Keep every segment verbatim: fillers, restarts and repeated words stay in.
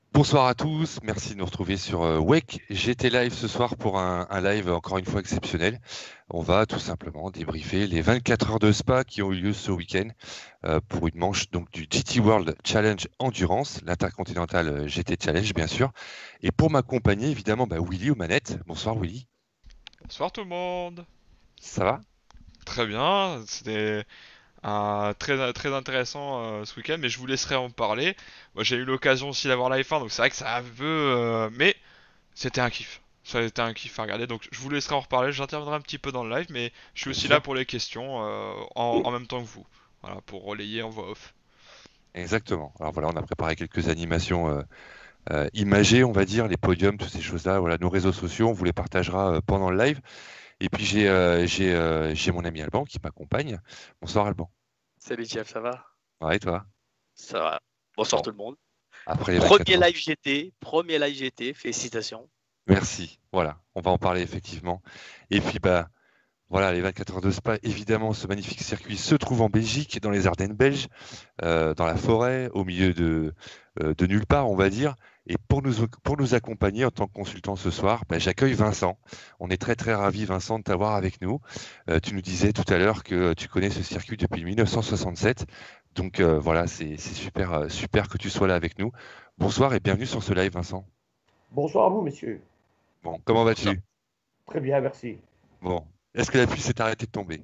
Bonsoir à tous, merci de nous retrouver sur euh, W E C. J'étais live ce soir pour un, un live encore une fois exceptionnel. On va tout simplement débriefer les vingt-quatre heures de spa qui ont eu lieu ce week-end euh, pour une manche donc du G T World Challenge Endurance, l'Intercontinental euh, G T Challenge bien sûr. Et pour m'accompagner évidemment bah, Willy aux manettes. Bonsoir Willy, Bonsoir tout le monde. ça va? Très bien, c'était un très très intéressant euh, ce week-end, mais je vous laisserai en parler. Moi j'ai eu l'occasion aussi d'avoir la F un, donc c'est vrai que ça a un peu, euh, mais c'était un kiff. Ça a été un kiff à regarder, donc je vous laisserai en reparler. J'interviendrai un petit peu dans le live, mais je suis Bien aussi là sûr. pour les questions euh, en, en même temps que vous. Voilà, pour relayer en voix off. Exactement. Alors voilà, on a préparé quelques animations euh, euh, imagées, on va dire, les podiums, toutes ces choses-là. Voilà, nos réseaux sociaux, on vous les partagera euh, pendant le live. Et puis j'ai euh, j'ai euh, j'ai mon ami Alban qui m'accompagne. Bonsoir Alban. Salut Jeff, ça va? Ouais, et toi? Ça va. Bonsoir Bon, tout le monde. après les vingt-quatre Premier heures. live G T, premier live G T, félicitations. Merci. Voilà, on va en parler effectivement. Et puis bah voilà, les vingt-quatre heures de Spa, évidemment, ce magnifique circuit se trouve en Belgique, dans les Ardennes belges, euh, dans la forêt, au milieu de, euh, de nulle part, on va dire. Et pour nous, pour nous accompagner en tant que consultant ce soir, bah, j'accueille Vincent. On est très très ravis, Vincent, de t'avoir avec nous. Euh, tu nous disais tout à l'heure que tu connais ce circuit depuis mille neuf cent soixante-sept. Donc euh, voilà, c'est c'est super, euh, super que tu sois là avec nous. Bonsoir et bienvenue sur ce live, Vincent. Bonsoir à vous, messieurs. Bon, comment Bonsoir. vas-tu? Très bien, merci. Bon, est-ce que la pluie s'est arrêtée de tomber?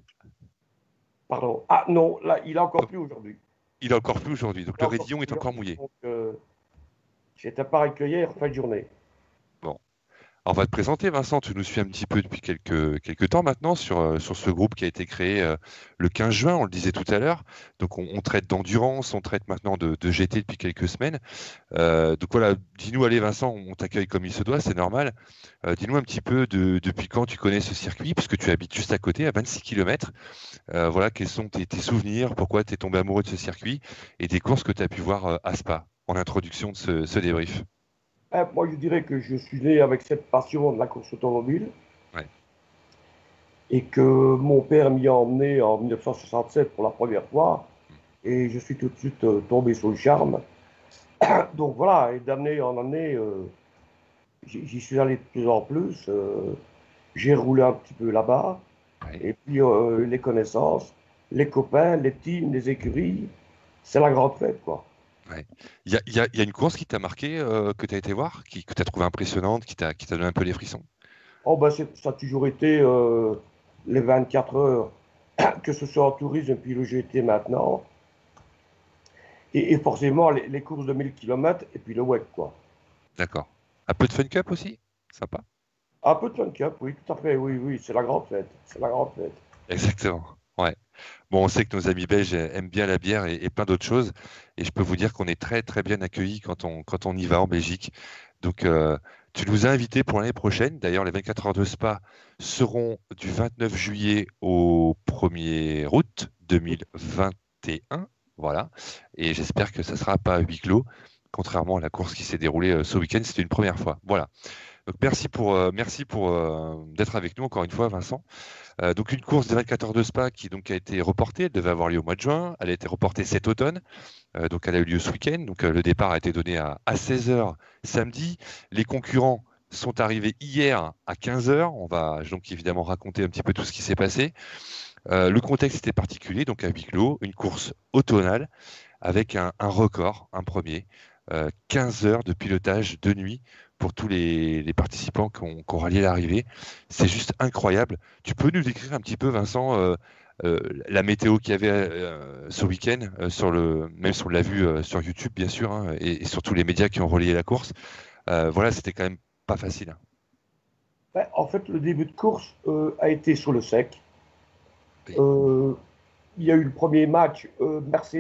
Pardon. Ah non, là, il a encore plu aujourd'hui. Il a encore plu aujourd'hui, donc Il le a encore Rédillon plu est encore aujourd'hui. mouillé. Donc, euh, j'étais pareil que hier, fin de journée. Bon. Alors, on va te présenter, Vincent. Tu nous suis un petit peu depuis quelques, quelques temps maintenant sur, euh, sur ce groupe qui a été créé euh, le quinze juin, on le disait tout à l'heure. Donc, on, on traite d'endurance, on traite maintenant de, de G T depuis quelques semaines. Euh, donc, voilà, dis-nous, allez, Vincent, on t'accueille comme il se doit, c'est normal. Euh, dis-nous un petit peu de, depuis quand tu connais ce circuit, puisque tu habites juste à côté, à vingt-six kilomètres. Euh, voilà, quels sont tes, tes souvenirs, pourquoi tu es tombé amoureux de ce circuit et des courses que tu as pu voir euh, à Spa en introduction de ce, ce débrief. Eh, moi, je dirais que je suis né avec cette passion de la course automobile Ouais, et que mon père m'y a emmené en mille neuf cent soixante-sept pour la première fois. Et je suis tout de suite euh, tombé sous le charme. Donc voilà, et d'année en année, euh, j'y j'y suis allé de plus en plus. Euh, j'ai roulé un petit peu là-bas. ouais. Et puis euh, les connaissances, les copains, les teams, les écuries, c'est la grande fête, quoi. Ouais. Il y a, il y a- il y a une course qui t'a marqué, euh, que tu as été voir, qui, que tu as trouvé impressionnante, qui t'a qui t'a donné un peu les frissons? Oh, ben, c'est- ça a toujours été euh, les vingt-quatre heures, que ce soit en tourisme, puis le G T maintenant, et, et forcément les, les courses de mille kilomètres, et puis le W E C, quoi. D'accord. Un peu de Fun Cup aussi? Sympa. Un peu de Fun Cup, oui, tout à fait, oui, oui, c'est la grande fête, c'est la grande fête. Exactement. Ouais. Bon, on sait que nos amis belges aiment bien la bière et, et plein d'autres choses. Et je peux vous dire qu'on est très, très bien accueillis quand on, quand on y va en Belgique. Donc, euh, tu nous as invités pour l'année prochaine. D'ailleurs, les vingt-quatre heures de Spa seront du vingt-neuf juillet au premier août deux mille vingt et un. Voilà. Et j'espère que ça ne sera pas à huis clos, contrairement à la course qui s'est déroulée euh, ce week-end. C'était une première fois. Voilà. Donc, merci pour, euh, merci pour euh, d'être avec nous encore une fois, Vincent. Euh, donc une course de vingt-quatre heures de Spa qui donc a été reportée, elle devait avoir lieu au mois de juin, elle a été reportée cet automne, euh, donc elle a eu lieu ce week-end, donc euh, le départ a été donné à, à seize heures samedi, les concurrents sont arrivés hier à quinze heures, on va donc évidemment raconter un petit peu tout ce qui s'est passé. Euh, le contexte était particulier, donc à huis clos, une course automnale avec un, un record, un premier, euh, quinze heures de pilotage de nuit pour tous les, les participants qui ont, qui ont rallié l'arrivée. C'est juste incroyable. Tu peux nous décrire un petit peu, Vincent, euh, euh, la météo qu'il y avait euh, ce week-end, euh, sur le, même si on l'a vu euh, sur YouTube, bien sûr, hein, et, et sur tous les médias qui ont relayé la course. Euh, voilà, c'était quand même pas facile, hein. Ben, en fait, le début de course euh, a été sur le sec. Oui, Euh, il y a eu le premier match euh,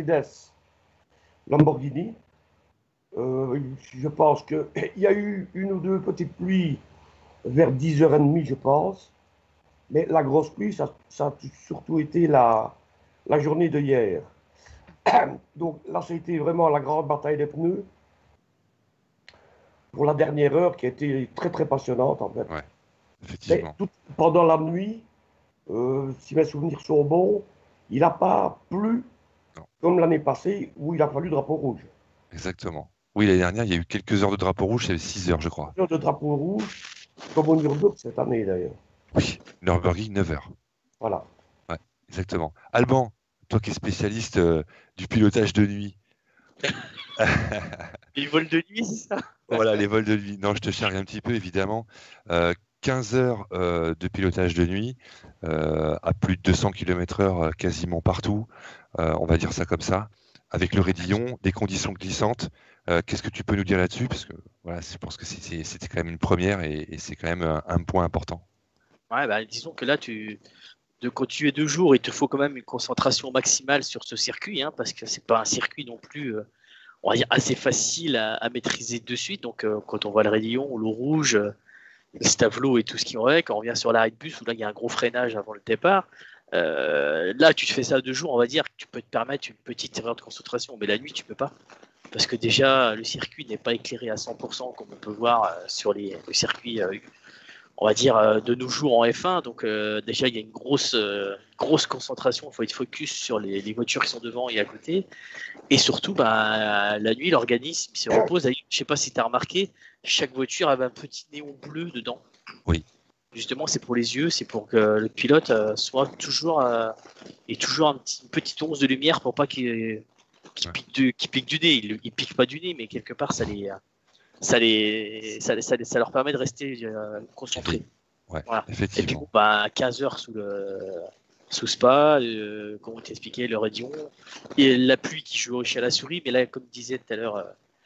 Mercedes-Lamborghini. Euh, je pense qu'il y a eu une ou deux petites pluies vers dix heures trente, je pense. Mais la grosse pluie, ça, ça a surtout été la, la journée de hier. Donc là, c'était vraiment la grande bataille des pneus pour la dernière heure qui a été très très passionnante en fait. ouais, Mais effectivement. tout, pendant la nuit, euh, si mes souvenirs sont bons, il n'a pas plu Non, comme l'année passée où il a fallu drapeau rouge. exactement. Oui, l'année dernière, il y a eu quelques heures de drapeau rouge, c'est six heures, je crois. Heures de drapeau rouge, comme au Nürburgring cette année d'ailleurs. Oui, Nürburgring, neuf heures. Voilà. Ouais, exactement. Alban, toi qui es spécialiste euh, du pilotage de nuit. Les vols de nuit, c'est ça? Voilà, les vols de nuit. Non, je te charrie un petit peu, évidemment. Euh, quinze heures euh, de pilotage de nuit, euh, à plus de deux cents kilomètres heure euh, quasiment partout, euh, on va dire ça comme ça, avec le raidillon, des conditions glissantes. Euh, Qu'est-ce que tu peux nous dire là-dessus? Parce que voilà, je pense que c'est- c'était quand même une première et, et c'est quand même un, un point important. Ouais, bah, disons que là, tu, de, quand tu es deux jours, il te faut quand même une concentration maximale sur ce circuit, hein, parce que c'est pas un circuit non plus, euh, on va dire, assez facile à, à maîtriser de suite. Donc, euh, quand on voit le raidillon ou l'eau rouge, euh, le Stavelot et tout ce qui en va, quand on revient sur l'arrêt de bus où là il y a un gros freinage avant le départ, euh, là tu te fais ça deux jours, on va dire que tu peux te permettre une petite erreur de concentration, mais la nuit tu peux pas. Parce que déjà le circuit n'est pas éclairé à cent pour cent comme on peut voir euh, sur les, le circuit, euh, on va dire, euh, de nos jours en F un. Donc euh, déjà il y a une grosse, euh, grosse concentration, il faut être focus sur les, les voitures qui sont devant et à côté. Et surtout, bah, la nuit, l'organisme se repose. Je ne sais pas si tu as remarqué, chaque voiture avait un petit néon bleu dedans. Oui. Justement, c'est pour les yeux, c'est pour que le pilote euh, soit toujours, euh, ait toujours un petit, une petite once de lumière pour pas qu'il qu'il Ouais. pique, du- qu'il pique du nez. Il, il pique pas du nez, mais quelque part, ça les, ça les, ça, les- ça, les- ça leur permet de rester euh, concentrés. Ouais, Voilà. Et puis, effectivement. bon, bah, quinze heures sous le sous Spa, euh, comme on t'expliquait, le raidillon, et la pluie qui joue au chat à la souris. Mais là, comme disait tout à l'heure euh,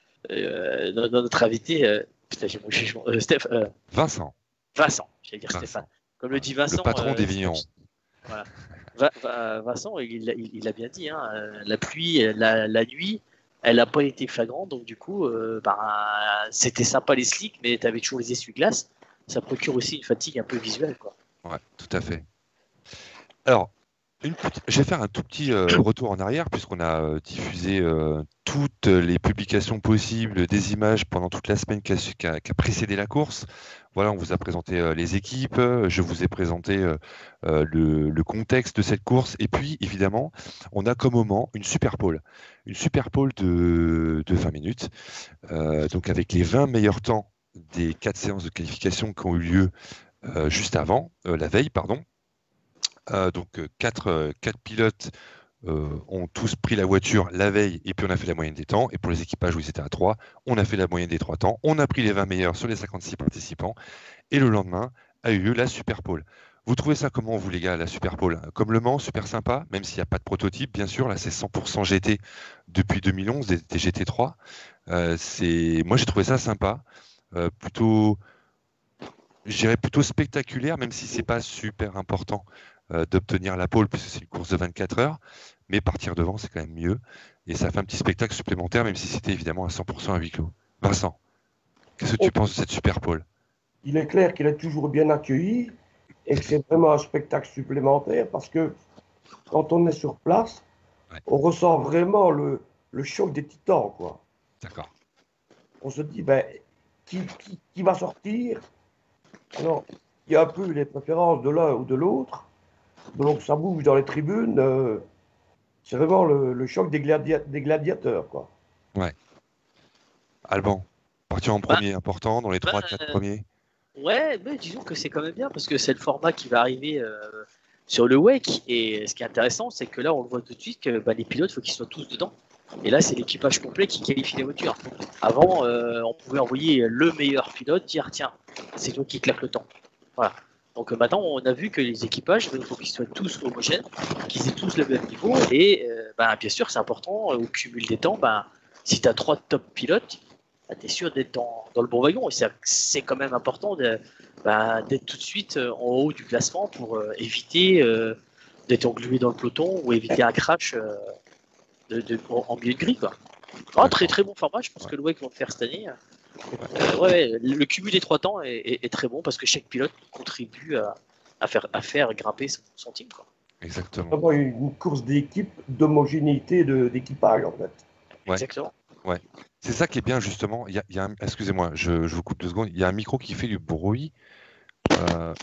euh, notre notre invité, euh, putain, j'ai mon jugement, euh, Steph, euh, Vincent, Vincent, j'allais dire Vincent. Stéphane. Comme le dit Vincent, le patron euh, des vignerons. voilà. Va- va- Vincent, il l'a il, il a bien dit, hein, euh, la pluie, la, la nuit, elle n'a pas été flagrante, donc du coup, euh, ben, c'était sympa les slicks, mais tu avais toujours les essuie-glaces. Ça procure aussi une fatigue un peu visuelle, quoi. Ouais, tout à fait. Alors, une petite- je vais faire un tout petit euh, retour en arrière, puisqu'on a euh, diffusé euh, toutes les publications possibles, des images pendant toute la semaine qui a, qui a- qui a précédé la course. Voilà, on vous a présenté euh, les équipes, euh, je vous ai présenté euh, euh, le, le contexte de cette course, et puis évidemment, on a comme moment une super pole, une super pole de, de vingt minutes, euh, donc avec les vingt meilleurs temps des quatre séances de qualification qui ont eu lieu euh, juste avant, euh, la veille, pardon. Euh, donc euh, quatre, euh, quatre pilotes euh, ont tous pris la voiture la veille et puis on a fait la moyenne des temps. Et pour les équipages où ils étaient à trois, on a fait la moyenne des trois temps. On a pris les vingt meilleurs sur les cinquante-six participants. Et le lendemain a eu lieu la Super Pole. Vous trouvez ça comment, vous les gars, la Super Pole? Comme Le Mans, super sympa, même s'il n'y a pas de prototype, bien sûr. Là, c'est cent pour cent G T depuis deux mille onze, des, des G T trois. Euh, c'est... Moi, j'ai trouvé ça sympa. Euh, plutôt, je dirais plutôt spectaculaire, même si c'est pas super important euh, d'obtenir la pole, puisque c'est une course de vingt-quatre heures. Mais partir devant, c'est quand même mieux. Et ça fait un petit spectacle supplémentaire, même si c'était évidemment à cent pour cent à huis clos. Vincent, qu'est-ce que tu Oh. penses de cette Super Pole? Il est clair qu'il est toujours bien accueilli et que c'est vraiment un spectacle supplémentaire parce que quand on est sur place, Ouais. on ressent vraiment le, le choc des titans, quoi. D'accord. On se dit, ben, qui, qui, qui va sortir? Alors, il y a un peu les préférences de l'un ou de l'autre. Donc, ça bouge dans les tribunes. euh, c'est vraiment le, le choc des, gladia- des gladiateurs, quoi. Alban, partir en premier, important, dans les trois quatre euh, premiers. Ouais, mais disons que c'est quand même bien parce que c'est le format qui va arriver euh, sur le Wake. Et ce qui est intéressant, c'est que là, on le voit tout de suite que bah, les pilotes, il faut qu'ils soient tous dedans. Et là, c'est l'équipage complet qui qualifie les voitures. Avant, euh, on pouvait envoyer le meilleur pilote, dire tiens, c'est toi qui claque le temps. Voilà. Donc euh, maintenant, on a vu que les équipages, il faut qu'ils soient tous homogènes, qu'ils aient tous le même niveau. Et euh, bah, bien sûr, c'est important, euh, au cumul des temps, bah, si tu as trois top pilotes, bah, tu es sûr d'être dans, dans le bon wagon. Et c'est- c'est quand même important de, bah, d'être tout de suite euh, en haut du classement pour euh, éviter euh, d'être englué dans le peloton ou éviter un crash euh, de, de- en, en milieu de grille, quoi. Ah, très très bon format, je pense Ouais. que le W E C vont le faire cette année. Euh, ouais, ouais, le cumul des trois temps est, est- est très bon parce que chaque pilote contribue à, à faire, à faire grimper son, son team, quoi. Exactement. Vraiment une course d'équipe, d'homogénéité de- d'équipage, en fait. Ouais. Exactement. C'est ça qui est bien, justement. Il y a, il y a un- Excusez-moi, je, je vous coupe deux secondes. Il y a un micro qui fait du bruit. Euh,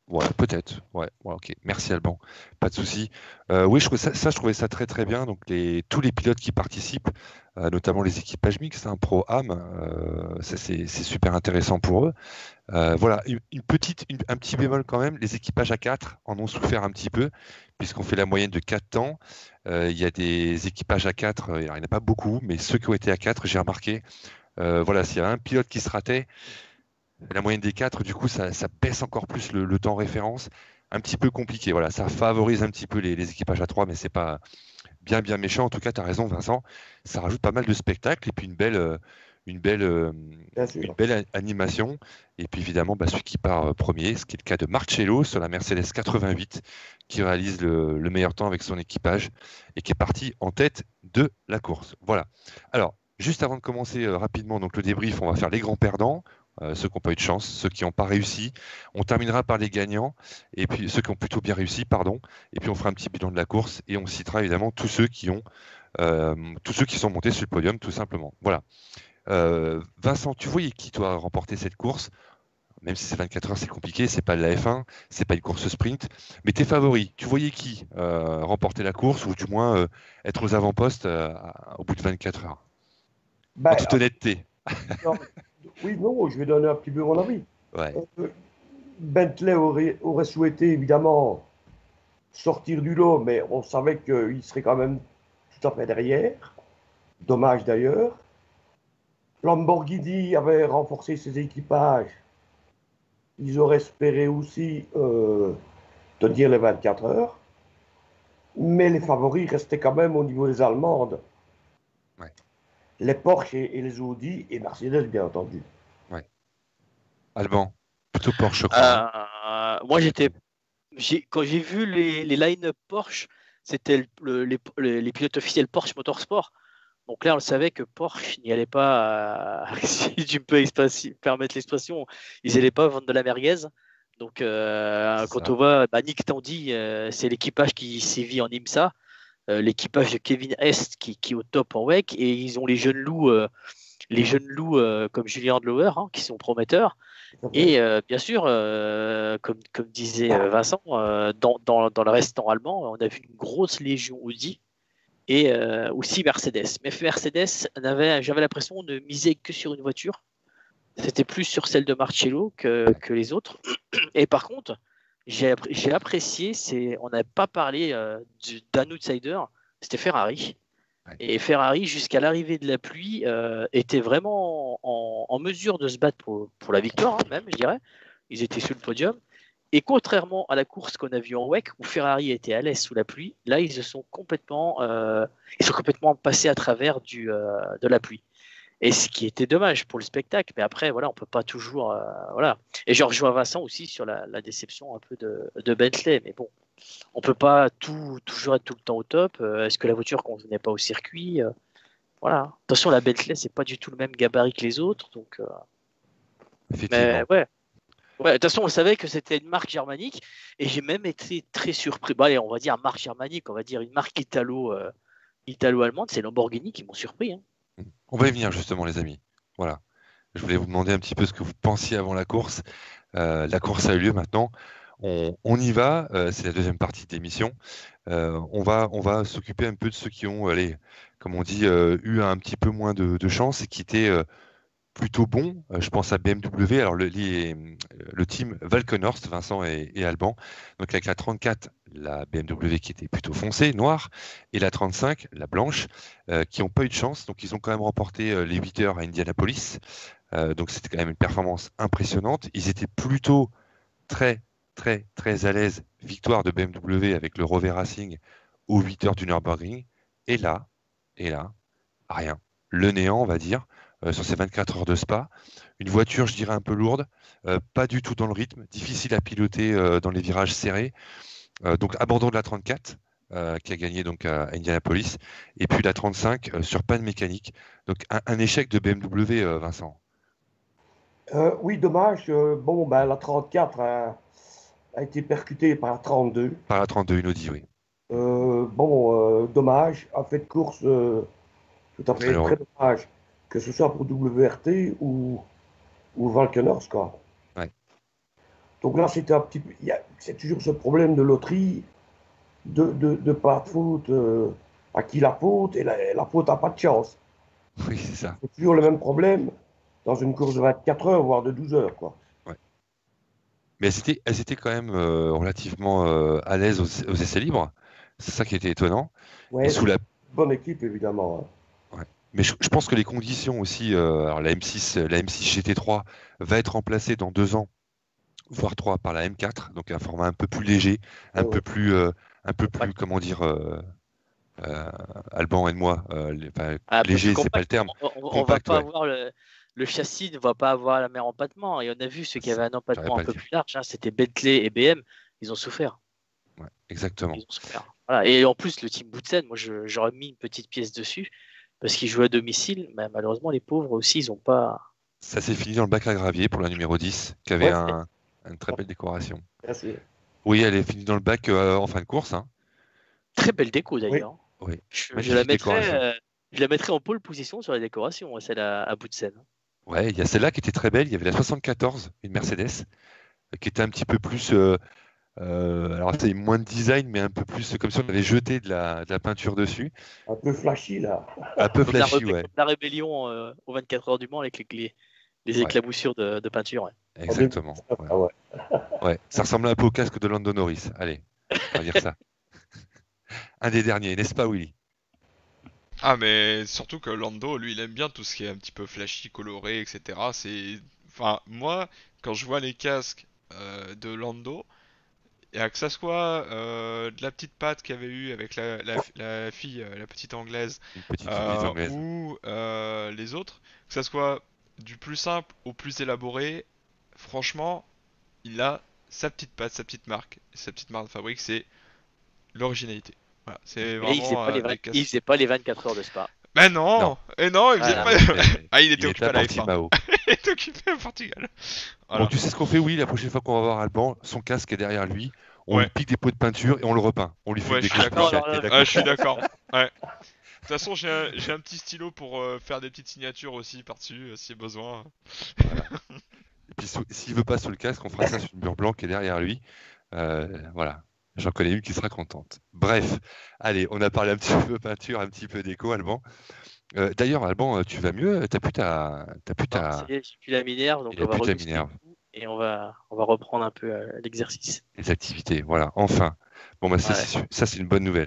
Ouais, peut-être. Ouais, ouais, ok. Merci Alban. Pas de souci. Euh, oui, je trouvais ça, ça, je trouvais ça très très bien. Donc les, tous les pilotes qui participent, euh, notamment les équipages mixtes, un pro am, euh, ça, c'est c'est super intéressant pour eux. Euh, voilà, une, une petite, une- un petit bémol quand même. Les équipages à quatre en ont souffert un petit peu, puisqu'on fait la moyenne de quatre temps. Euh, Il y a des équipages à quatre, euh, il n'y en a pas beaucoup, mais ceux qui ont été à quatre, j'ai remarqué. Euh, voilà, s'il y a un pilote qui se ratait, la moyenne des quatre, du coup, ça, ça baisse encore plus le, le temps référence. Un petit peu compliqué. Voilà, ça favorise un petit peu les, les équipages à trois, mais c'est pas bien, bien méchant. En tout cas, tu as raison, Vincent. Ça rajoute pas mal de spectacles et puis une belle, euh, une belle, euh, bien une sûr. belle a- animation. Et puis évidemment, bah, celui qui part euh, premier, ce qui est le cas de Marcello sur la Mercedes quatre-vingt-huit, qui réalise le, le meilleur temps avec son équipage et qui est parti en tête de la course. Voilà. Alors, juste avant de commencer euh, rapidement donc le débrief, on va faire les grands perdants. Euh, ceux qui n'ont pas eu de chance, ceux qui n'ont pas réussi. On terminera par les gagnants, et puis ceux qui ont plutôt bien réussi, pardon. Et puis on fera un petit bilan de la course, et on citera évidemment tous ceux qui ont, euh, tous ceux qui sont montés sur le podium, tout simplement. Voilà. Euh, Vincent, tu voyais qui toi remporter cette course? Même si c'est vingt-quatre heures, c'est compliqué, c'est pas de la F un, c'est pas une course sprint. Mais tes favoris, tu voyais qui euh, remporter la course, ou du moins euh, être aux avant-postes euh, à- au bout de vingt-quatre heures? En Ben, toute honnêteté. non, oui, non, je vais donner un petit peu mon avis. Ouais. Euh, Bentley aurait, aurait souhaité évidemment sortir du lot, mais on savait qu'il serait quand même tout à fait derrière. Dommage d'ailleurs. Lamborghini avait renforcé ses équipages. Ils auraient espéré aussi euh, tenir les vingt-quatre heures. Mais les favoris restaient quand même au niveau des Allemandes. Ouais. Les Porsche et, et les Audi et Mercedes, bien entendu. Ouais. Alban, plutôt Porsche, je crois. Hein. Euh, moi, j'étais, j'ai, quand j'ai vu les, les line-up Porsche, c'était le- le- les, les- les pilotes officiels Porsche Motorsport. Donc là, on le savait que Porsche n'y allait pas, euh, si tu peux expa- permettre l'expression, ils n'allaient pas vendre de la merguez. Donc, euh, C'est quand ça. on voit bah, Nick Tandy, euh, c'est l'équipage qui sévit en IMSA, euh, l'équipage de Kevin Hest qui, qui est au top en W E C, et ils ont les jeunes loups, euh, les jeunes loups euh, comme Julien Andlauer, hein, qui sont prometteurs. Tout à fait. Et euh, bien sûr, euh, comme, comme disait euh, Vincent, euh, dans, dans, dans le restant allemand, on a vu une grosse légion Audi et euh, aussi Mercedes. Mais Mercedes, avait, j'avais l'impression de miser que sur une voiture. C'était plus sur celle de Marcello que, Ouais. que les autres. Et par contre, j'ai, j'ai apprécié, c'est, on n'a pas parlé euh, du- d'un outsider, c'était Ferrari. Ouais. Et Ferrari, jusqu'à l'arrivée de la pluie, euh, était vraiment en, en mesure de se battre pour, pour la victoire, hein, même, je dirais. Ils étaient sur le podium. Et contrairement à la course qu'on a vue en W E C, où Ferrari était à l'aise sous la pluie, là, ils se sont complètement, euh, ils sont complètement passés à travers du, euh, de la pluie. Et ce qui était dommage pour le spectacle. Mais après, voilà, on peut pas toujours, euh, voilà. Et je rejoins Vincent aussi sur la, la déception un peu de, de Bentley. Mais bon, on peut pas tout, toujours être tout le temps au top. Euh, Est-ce que la voiture convenait pas au circuit? Euh, Voilà. Attention, la Bentley, c'est pas du tout le même gabarit que les autres. Donc, euh, mais Effectivement. ouais. Ouais, de toute façon, on savait que c'était une marque germanique et j'ai même été très surpris. Bah, allez, on va dire marque germanique, on va dire une marque italo, euh, italo-allemande, c'est Lamborghini qui m'ont surpris. Hein. On va y venir justement, les amis. Voilà. Je voulais vous demander un petit peu ce que vous pensiez avant la course. Euh, la course a eu lieu maintenant. On, on y va. Euh, c'est la deuxième partie de l'émission. Euh, on va, on va s'occuper un peu de ceux qui ont, allez, comme on dit, euh, eu un petit peu moins de, de chance et qui étaient euh, plutôt bons. Euh, je pense à B M W. Alors le, les- le team Valkenhorst, Vincent et, et Alban. Donc avec la trente-quatre, la B M W qui était plutôt foncée, noire, et la trente-cinq, la blanche, euh, qui n'ont pas eu de chance. Donc ils ont quand même remporté euh, les huit heures à Indianapolis. Euh, donc c'était quand même une performance impressionnante. Ils étaient plutôt très, très, très à l'aise. Victoire de B M W avec le Rover Racing aux huit heures du Nürburgring. Et là, et là, rien. Le néant, on va dire, euh, sur ces vingt-quatre heures de Spa. Une voiture, je dirais, un peu lourde, euh, pas du tout dans le rythme, difficile à piloter euh, dans les virages serrés. Euh, donc abandon de la trente-quatre. Euh, qui a gagné donc à Indianapolis, et puis la trente-cinq euh, sur panne mécanique. Donc un, un échec de B M W, euh, Vincent. Euh, oui, dommage. euh, bon, ben, la trente-quatre a, a été percutée par la trente-deux. Par la trente-deux, une Audi, oui. Euh, bon, euh, dommage. En fait, course euh, tout à fait Malheureux. très dommage. Que ce soit pour W R T ou, ou Valkenhorst, quoi. Ouais. Donc là, c'était un petit peu, il y a- c'est toujours ce problème de loterie, de, de, de pas de faute, euh, à qui la faute, et la, la faute n'a pas de chance. Oui, c'est ça. C'est toujours le même problème dans une course de vingt-quatre heures, voire de douze heures, quoi. Ouais. Mais elles étaient, elles étaient quand même euh, relativement euh, à l'aise aux, aux essais libres. C'est ça qui était étonnant. Et Ouais, sous c'est la... une bonne équipe, évidemment, hein. ouais. Mais je, je pense que les conditions aussi, euh, alors la M six, la M six G T trois va être remplacée dans deux ans, voire trois, par la M quatre, donc un format un peu plus léger, un Ouais, peu ouais. plus, euh, un peu plus, Compact. comment dire, euh, euh, Alban et moi, euh, les- enfin, Un peu plus léger, c'est pas le compact. terme, On, on- on va compact, pas ouais. avoir le, le châssis ne va pas avoir la même empattement. Et on a vu ceux qui Ça, avaient un j'aurais empattement pas un le peu dire. plus large, hein, c'était Bentley et B M. Ils ont souffert. Ouais, exactement. Ils ont souffert. Voilà. Et en plus, le team Boutsen, moi, je- j'aurais mis une petite pièce dessus parce qu'ils jouaient à domicile. Mais malheureusement, les pauvres aussi, ils ont pas. Ça s'est fini dans le bac à gravier pour la numéro dix, qui avait Ouais, un, une très belle décoration. bien sûr. Oui, elle est finie dans le bac euh, en fin de course, hein. Très belle déco Oui, d'ailleurs. Oui, Je, je la magnifique mettrais, décoration. euh, je la mettrais en pole position sur la décoration, celle à, à Boutsen. Ouais, il y a celle-là qui était très belle. Il y avait la soixante-quatorze, une Mercedes, euh, qui était un petit peu plus. Euh, euh, alors, c'est moins de design, mais un peu plus comme si on avait jeté de la, de la peinture dessus. un peu flashy, là. Un peu Comme la, flashy, rébé- ouais. comme la rébellion euh, aux vingt-quatre heures du Mans avec les, les, les Ouais, éclaboussures de, de peinture. Ouais. En exactement. deux mille dix-neuf, Ouais. ah ouais. Ouais, ça ressemblait un peu au casque de Lando Norris. Allez, on va dire ça. Un des derniers, n'est-ce pas, Willy? Ah, mais surtout que Lando, lui, il aime bien tout ce qui est un petit peu flashy, coloré, et cetera. C'est, enfin, moi, quand je vois les casques euh, de Lando, et que ça soit euh, de la petite patte qu'il y avait eu avec la, la, la fille, euh, la petite anglaise, Une petite Suisse euh, anglaise. ou euh, les autres, que ça soit du plus simple au plus élaboré, franchement, il a sa petite patte, sa petite marque, sa petite marque de fabrique, c'est l'originalité. Voilà, c'est Et là, il faisait vraiment pas euh, les des vingt il casques. faisait pas les vingt-quatre heures de Spa. Ben Non, non, et non, il faisait non, Voilà. pas. il était, Ah, il était il était occupé à à la F un. Portimao. Il était occupé à Portugal. Bon, Voilà. tu sais ce qu'on fait, oui, la prochaine fois qu'on va voir Alban, son casque est derrière lui, on lui Ouais, pique des pots de peinture et on le repeint. On lui fait une ouais, je suis déco Ah non, d'accord. spéciale. alors T'es là, Ah, d'accord? je suis d'accord. Ouais. De toute façon, j'ai un, j'ai un petit stylo pour euh, faire des petites signatures aussi par-dessus, euh, si besoin. Voilà. Et puis, sous- s'il veut pas sous le casque, on fera ça sur une mur blanc qui est derrière lui. Euh, voilà. J'en connais une qui sera contente. Bref, allez, on a parlé un petit peu peinture, un petit peu déco, Alban. Euh, D'ailleurs, Alban, euh, tu vas mieux? T'as plus ta, t'as plus non, ça ta, y est, j'ai plus la Minerve, donc il a on va plus ta remuscler Minerve, le cou et on va, on va reprendre un peu euh, l'exercice. les activités. Voilà, enfin. Bon, bah, ça, Ouais. c'est ça, c'est une bonne nouvelle.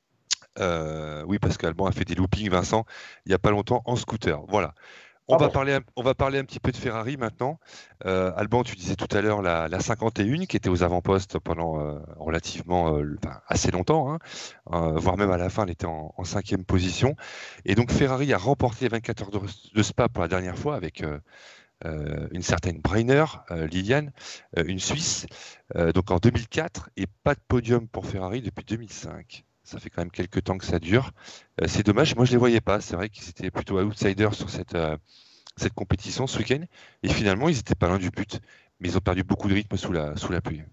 Euh, oui, parce qu'Alban a fait des loopings, Vincent, il n'y a pas longtemps en scooter. Voilà. On Ah va bon, parler, un- on va parler un petit peu de Ferrari maintenant. Euh, Alban, tu disais tout à l'heure la, la cinquante et un qui était aux avant-postes pendant euh, relativement euh, enfin, assez longtemps, hein, euh, voire même à la fin, elle était en, en cinquième position. Et donc Ferrari a remporté les vingt-quatre heures de, de Spa pour la dernière fois avec euh, euh, une certaine Breiner, euh, Liliane, euh, une Suisse, euh, donc en deux mille quatre, et pas de podium pour Ferrari depuis deux mille cinq. Ça fait quand même quelques temps que ça dure. Euh, c'est dommage, moi je les voyais pas. C'est vrai qu'ils étaient plutôt outsiders sur cette, euh, cette compétition ce week-end. Et finalement, ils étaient pas loin du but. Mais ils ont perdu beaucoup de rythme sous la, sous la pluie.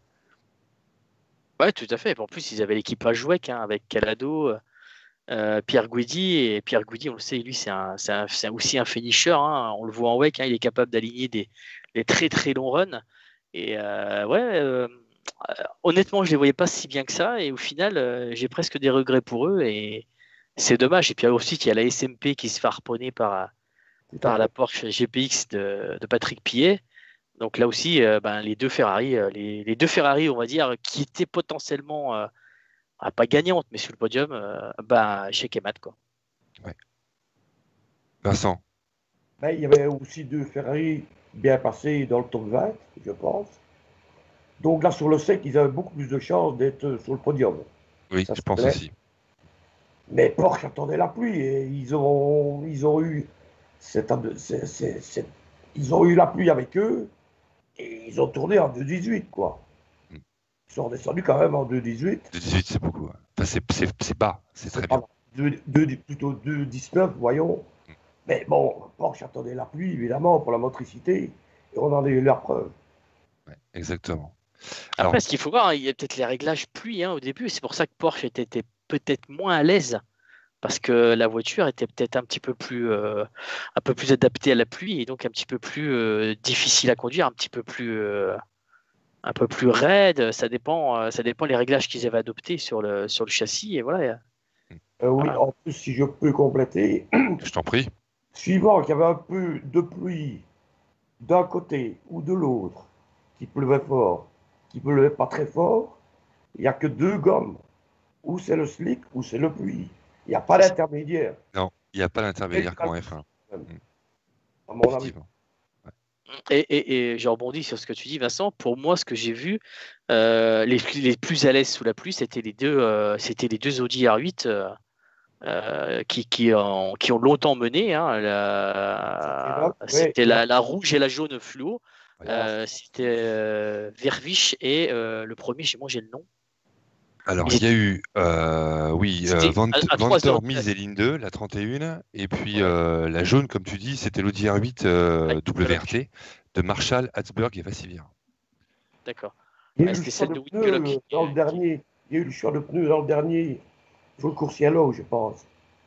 Ouais, tout à fait. Et en plus, ils avaient l'équipe à jouer hein, avec Calado, euh, Pierre Guidi. Et Pierre Guidi, on le sait, lui, c'est un, c'est un- c'est aussi un finisher. Hein. On le voit en W E C, hein, il est capable d'aligner des, des très très longs runs. Et euh, ouais, euh, euh, honnêtement, je les voyais pas si bien que ça. Et au final, euh, j'ai presque des regrets pour eux. Et c'est dommage. Et puis ensuite, il y a la S M P qui se fait harponner par, tout à par la fait. Porsche G P X de, de Patrick Pillet. Donc là aussi, euh, ben, les deux Ferrari, euh, les, les deux Ferrari, on va dire, qui étaient potentiellement euh, ah, pas gagnantes, mais sur le podium, euh, ben, chez Kemat, quoi. Ouais. Vincent, Mais il y avait aussi deux Ferrari bien passés dans le top vingt, je pense. Donc là, sur le sec, ils avaient beaucoup plus de chances d'être sur le podium. oui, Ça, je c'est pense clair. aussi. Mais Porsche attendait la pluie et ils ont, ils ont eu cette, c'est- c'est- c'est- ils ont eu la pluie avec eux et ils ont tourné en deux dix-huit, quoi. Mm. Ils sont descendus quand même en deux dix-huit. De dix-huit, c'est beaucoup. Hein. Enfin, c'est, c'est, c'est bas, c'est très C'est bien. pas deux- deux- plutôt deux dix-neuf, voyons. Mm. Mais bon, Porsche attendait la pluie, évidemment, pour la motricité. Et on en a eu la preuve. Ouais, exactement. Alors, Après, ce qu'il faut voir, hein, il y a peut-être les réglages pluie hein, au début. C'est pour ça que Porsche était, était peut-être moins à l'aise. Parce que la voiture était peut-être un petit peu plus, euh, un peu plus adaptée à la pluie et donc un petit peu plus euh, difficile à conduire, un petit peu plus, euh, un peu plus raide. Ça dépend, euh, ça dépend les réglages qu'ils avaient adoptés sur le, sur le châssis. Et voilà. Euh, oui, Voilà. en plus, si je peux compléter, Je t'en prie. suivant qu'il y avait un peu de pluie d'un côté ou de l'autre, qui pleuvait fort, qui pleuvait pas très fort, il n'y a que deux gommes. Ou c'est le slick ou c'est le pluie. Il n'y a pas d'intermédiaire, Non, il n'y a pas d'intermédiaire comme en F un. à mon avis. Effectivement. Et, et, et je rebondis sur ce que tu dis, Vincent. Pour moi, ce que j'ai vu, euh, les, les plus à l'aise sous la pluie, c'était les deux, euh, c'était les deux Audi R huit euh, euh, qui, qui, ont, qui ont longtemps mené. Hein, la- Ouais, c'était il y a- la, la rouge et la jaune fluo. Ouais. Euh, c'était euh, Verviche et euh, le premier, chez moi, j'ai le nom. Alors, Ils il y a eu, euh, oui, euh, C'était Vant- à- à trois Vantor heures. Miseline deux, la trente et un, et puis Ouais. euh, la jaune, comme tu dis, c'était l'Audi R huit euh, Ouais. W R T de Marshall, Hatzberg et Vassivir. D'accord. il y a Ouais, eu le c'était choix celle de de pneus Winkelock. dans le dernier. Il y a eu le choix de pneus dans le dernier full course yellow, je pense.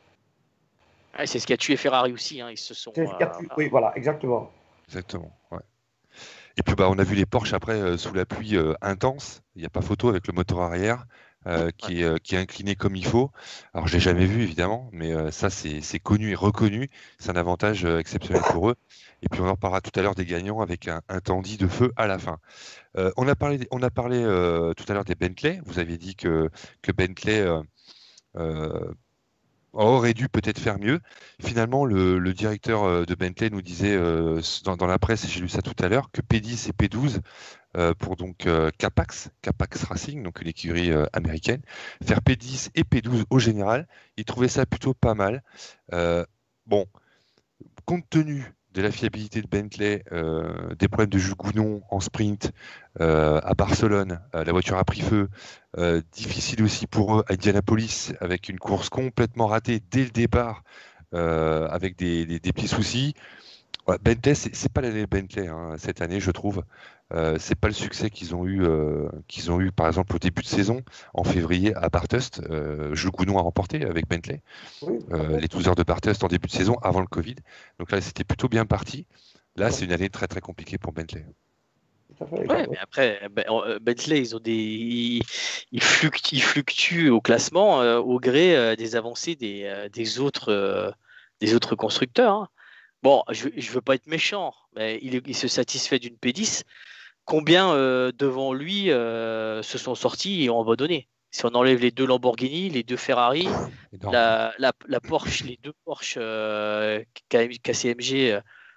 Ouais, c'est ce qui a tué Ferrari aussi. Hein. Ils se sont. C'est ce qui a euh, tué- Oui, voilà, exactement. Exactement. Ouais. Et puis, bah, on a vu les Porsche après euh, sous la pluie euh, intense. Il n'y a pas photo avec le moteur arrière euh, qui, est, euh, qui est incliné comme il faut. Alors, je l'ai jamais vu évidemment, mais euh, ça, c'est c'est connu et reconnu. C'est un avantage euh, exceptionnel pour eux. Et puis, on en reparlera tout à l'heure des gagnants avec un, un temps dit de feu à la fin. Euh, on a parlé, on a parlé euh, tout à l'heure des Bentley. Vous aviez dit que, que Bentley euh, euh, aurait dû peut-être faire mieux. Finalement, le, le directeur euh, de Bentley nous disait euh, dans, dans la presse, et j'ai lu ça tout à l'heure, que P dix et P douze euh, pour donc euh, Capax, Capax Racing, donc une écurie euh, américaine, faire P dix et P douze au général, il trouvait ça plutôt pas mal. Euh, bon, compte tenu de la fiabilité de Bentley, euh, des problèmes de jus Gounon en sprint euh, à Barcelone, euh, la voiture a pris feu, euh, difficile aussi pour eux à Indianapolis avec une course complètement ratée dès le départ euh, avec des, des, des petits soucis. Ouais, Bentley, c'est c'est pas l'année Bentley hein, cette année, je trouve. Euh, c'est pas le succès qu'ils ont eu, euh, qu'ils ont eu par exemple au début de saison en février à Bathurst. Euh, Jules Gounon a remporté avec Bentley Oui, euh, les douze heures de Bathurst en début de saison avant le Covid. Donc là, c'était plutôt bien parti. Là, c'est une année très très compliquée pour Bentley. tout à fait. Ouais, mais après, ben, euh, Bentley, ils ont des, ils, ils fluctuent, ils fluctuent au classement euh, au gré euh, des avancées des, euh, des autres, euh, des autres constructeurs. Hein. Bon, je, je veux pas être méchant, mais il, est- il se satisfait d'une P dix. Combien euh, devant lui euh, se sont sortis et ont abandonné? Si on enlève les deux Lamborghini, les deux Ferrari, Énorme. la, la, la Porsche, les deux Porsche euh, K C M G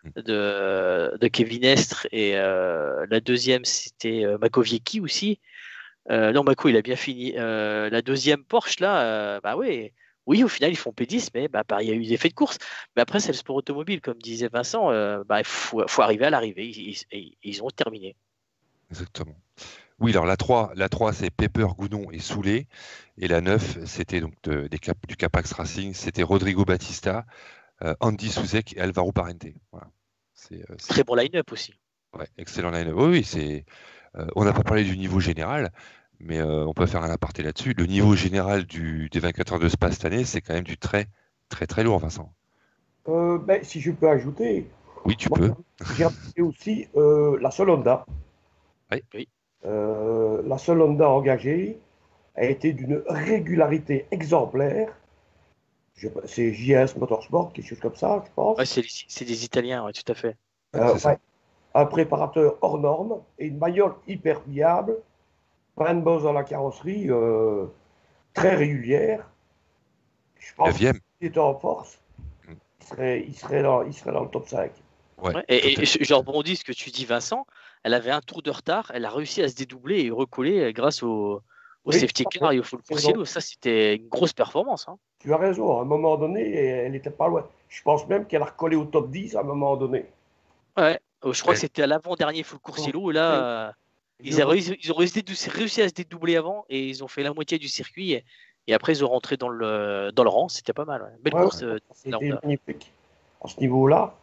de, de Kevin Estre et euh, la deuxième c'était euh, Makowiecki aussi. Euh, non, Mako il a bien fini. Euh, la deuxième Porsche là, euh, bah ouais, oui au final ils font P dix, mais bah, bah, il y a eu des effets de course. Mais après c'est le sport automobile comme disait Vincent, euh, bah, il faut, faut arriver à l'arrivée. Ils, ils, ils ont terminé. Exactement. Oui, alors la trois, la trois c'est Pepper, Gounon et Soulet. Et la neuf, c'était donc de- des Cap- du Capax Racing, c'était Rodrigo Batista, euh, Andy Souzek et Alvaro Parente. Voilà. C'est euh, c'est- Très bon line-up aussi. ouais, excellent line-up. Oui, oui, c'est. euh, on n'a pas parlé du niveau général, mais euh, on peut faire un aparté là-dessus. Le niveau général du, des vingt-quatre heures de Spa cette année, c'est quand même du très, très, très lourd, Vincent. Euh, ben, si je peux ajouter, Oui, tu moi, peux. j'ai rajouté aussi euh, la seule Honda. Oui. Oui. Euh, la seule Honda engagée a été d'une régularité exemplaire. Je- C'est J S Motorsport, quelque chose comme ça, je pense. Ouais, c'est les- c'est des Italiens, ouais, tout à fait. Euh, c'est ça. ouais. Un préparateur hors norme et une bagnole hyper fiable. Pas de bosse dans la carrosserie, euh, très régulière. Je pense Neuvième. qu'il était en force. Mm. Il serait, il serait, dans, il serait dans le top cinq. Ouais, Ouais, et, tout à et fait. je je rebondis ce que tu dis, Vincent. Elle avait un tour de retard, elle a réussi à se dédoubler et recoller euh, grâce au, au Oui, safety car et au full c'est coursier. Ça, c'était une grosse performance. Hein. Tu as raison, à un moment donné, elle n'était pas loin. Je pense même qu'elle a recollé au top dix à un moment donné. Ouais, euh, je crois Ouais. que c'était à l'avant-dernier full coursier lot. Et là, euh, ils, Je- a réussi, ils ont réussi, réussi à se dédoubler avant et ils ont fait la moitié du circuit. Et, et après, ils ont rentré dans le, dans le rang. C'était pas mal. Ouais. Belle Ouais, course. euh, de la C'était Honda. magnifique. À ce niveau-là,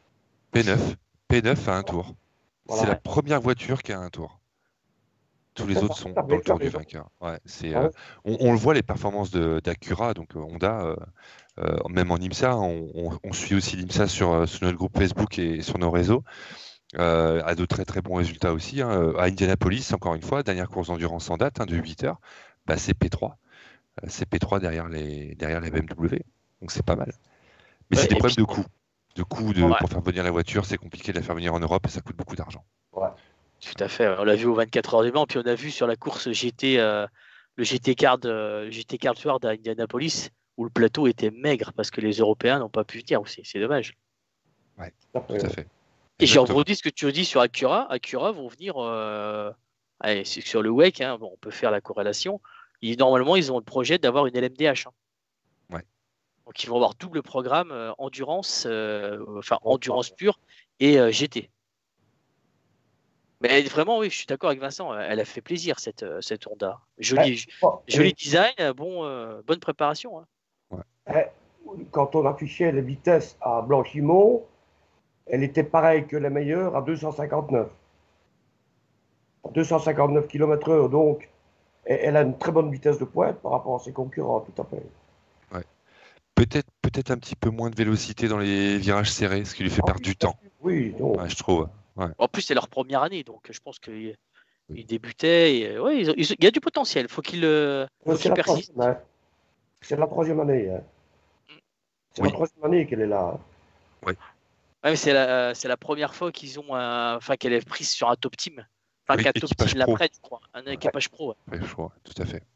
P neuf. P neuf à un tour. Voilà. C'est la première voiture qui a un tour. Tous les C'est autres ça, sont tout à fait, dans le tu as tour du raison. vainqueur. Ouais, c'est, Ah euh, ouais. on, on le voit, les performances de- d'Acura, donc euh, Honda, euh, euh, même en IMSA, on, on- on suit aussi l'IMSA sur, euh, sur notre groupe Facebook et sur nos réseaux. euh, à de très très bons résultats aussi. Hein. À Indianapolis, encore une fois, dernière course d'endurance en date, hein, de huit heures, bah, c'est P trois. Euh, c'est P trois derrière les, derrière les B M W. Donc c'est pas mal. Mais c'est Ouais, des et problèmes puis, de coût. De coût de, ouais, pour faire venir la voiture, c'est compliqué de la faire venir en Europe et ça coûte beaucoup d'argent. Ouais. tout à fait. On l'a vu aux vingt-quatre heures du Mans, puis on a vu sur la course G T, euh, le G T Card, euh, G T Card World à Indianapolis, où le plateau était maigre parce que les Européens n'ont pas pu venir aussi. C'est dommage. Ouais, Tout à tout fait. à fait. Et j'ai Exactement. rebondis ce que tu dis sur Acura. Acura vont venir, euh, allez, c'est sur le W E C, hein, bon, on peut faire la corrélation. Ils, normalement, ils ont le projet d'avoir une L M D H. Hein. Ouais. Donc ils vont avoir double programme euh, endurance, euh, enfin Ouais. endurance pure et euh, G T. Mais vraiment, oui, je suis d'accord avec Vincent. Elle a fait plaisir cette, euh, cette Honda. Joli, Ouais. joli Et, design, bon, euh, bonne préparation. Hein. Ouais. eh, quand on affichait les vitesses à Blanchimont, elle était pareille que les meilleures à deux cent cinquante-neuf. deux cent cinquante-neuf kilomètres heure, donc et elle a une très bonne vitesse de pointe par rapport à ses concurrents, tout à fait. Ouais. Peut-être peut-être un petit peu moins de vélocité dans les virages serrés, ce qui lui fait Ah perdre oui, du bien temps. sûr, oui, donc, Ouais, je trouve. Ouais. En plus, c'est leur première année, donc je pense qu'ils Oui. ils débutaient. Et, ouais, ils ont- ils ont- il y a du potentiel. Faut qu'ils euh, euh, faut c'est qu'ils la persistent. troisième, hein. C'est la troisième année. Hein. C'est la Oui. troisième année qu'elle est là. Hein. Ouais. Ouais, mais c'est la, c'est la première fois qu'ils ont, un- enfin qu'elle est prise sur un top team. Enfin Oui, qu'un top équipage team la pro. prête, je crois, un Ouais. équipage pro. Ouais. Ouais, je crois, tout à fait.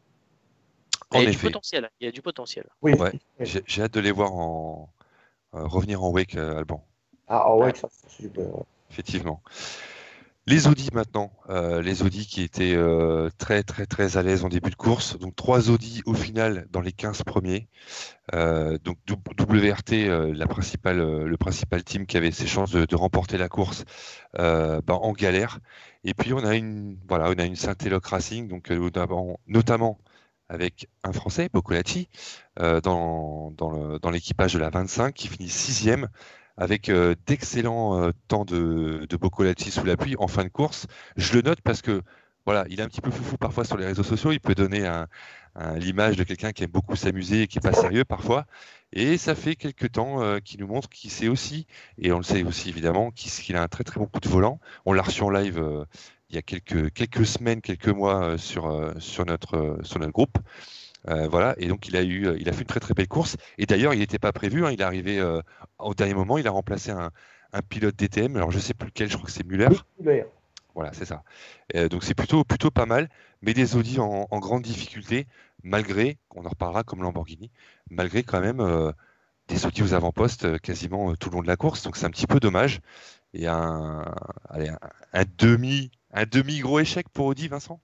Il En y a du effet. potentiel. Il y a du potentiel. Oui, Ouais. tout à fait. J'ai j'ai hâte de les voir en euh, revenir en wake, euh, Alban. Ah, ah ouais, Ouais. ça c'est super. Ouais. Effectivement. Les Audi maintenant, euh, les Audi qui étaient euh, très très très à l'aise en début de course. Donc trois Audi au final dans les quinze premiers. Euh, donc W R T, euh, la principale, euh, le principal team qui avait ses chances de, de remporter la course, euh, ben, en galère. Et puis on a une voilà, on a une Saint-Eloc Racing, donc euh, notamment, notamment avec un Français, Boccolacci, euh, dans, dans, le- dans l'équipage de la vingt-cinq, qui finit sixième, avec euh, d'excellents euh, temps de, de Boccolacci sous la pluie en fin de course. Je le note parce que voilà, il est un petit peu foufou parfois sur les réseaux sociaux. Il peut donner un, un- l'image de quelqu'un qui aime beaucoup s'amuser et qui est pas sérieux parfois. Et ça fait quelques temps euh, qu'il nous montre qu'il sait aussi, et on le sait aussi évidemment, qu'il qu'il a un très très bon coup de volant. On l'a reçu en live euh, il y a quelques, quelques semaines, quelques mois euh, sur, euh, sur, notre, euh, sur notre groupe. Euh, voilà, et donc il a eu, euh, il a fait une très très belle course. Et d'ailleurs, il n'était pas prévu. Hein, il est arrivé euh, au dernier moment. Il a remplacé un, un pilote D T M. Alors je sais plus lequel. Je crois que c'est Muller. Musculaire. Voilà, c'est ça. Euh, donc c'est plutôt plutôt pas mal. Mais des Audi en, en grande difficulté, malgré, on en reparlera comme Lamborghini, malgré quand même euh, des Audi aux avant-postes euh, quasiment euh, tout le long de la course. Donc c'est un petit peu dommage. Et un, allez, un, un demi, un demi gros échec pour Audi, Vincent.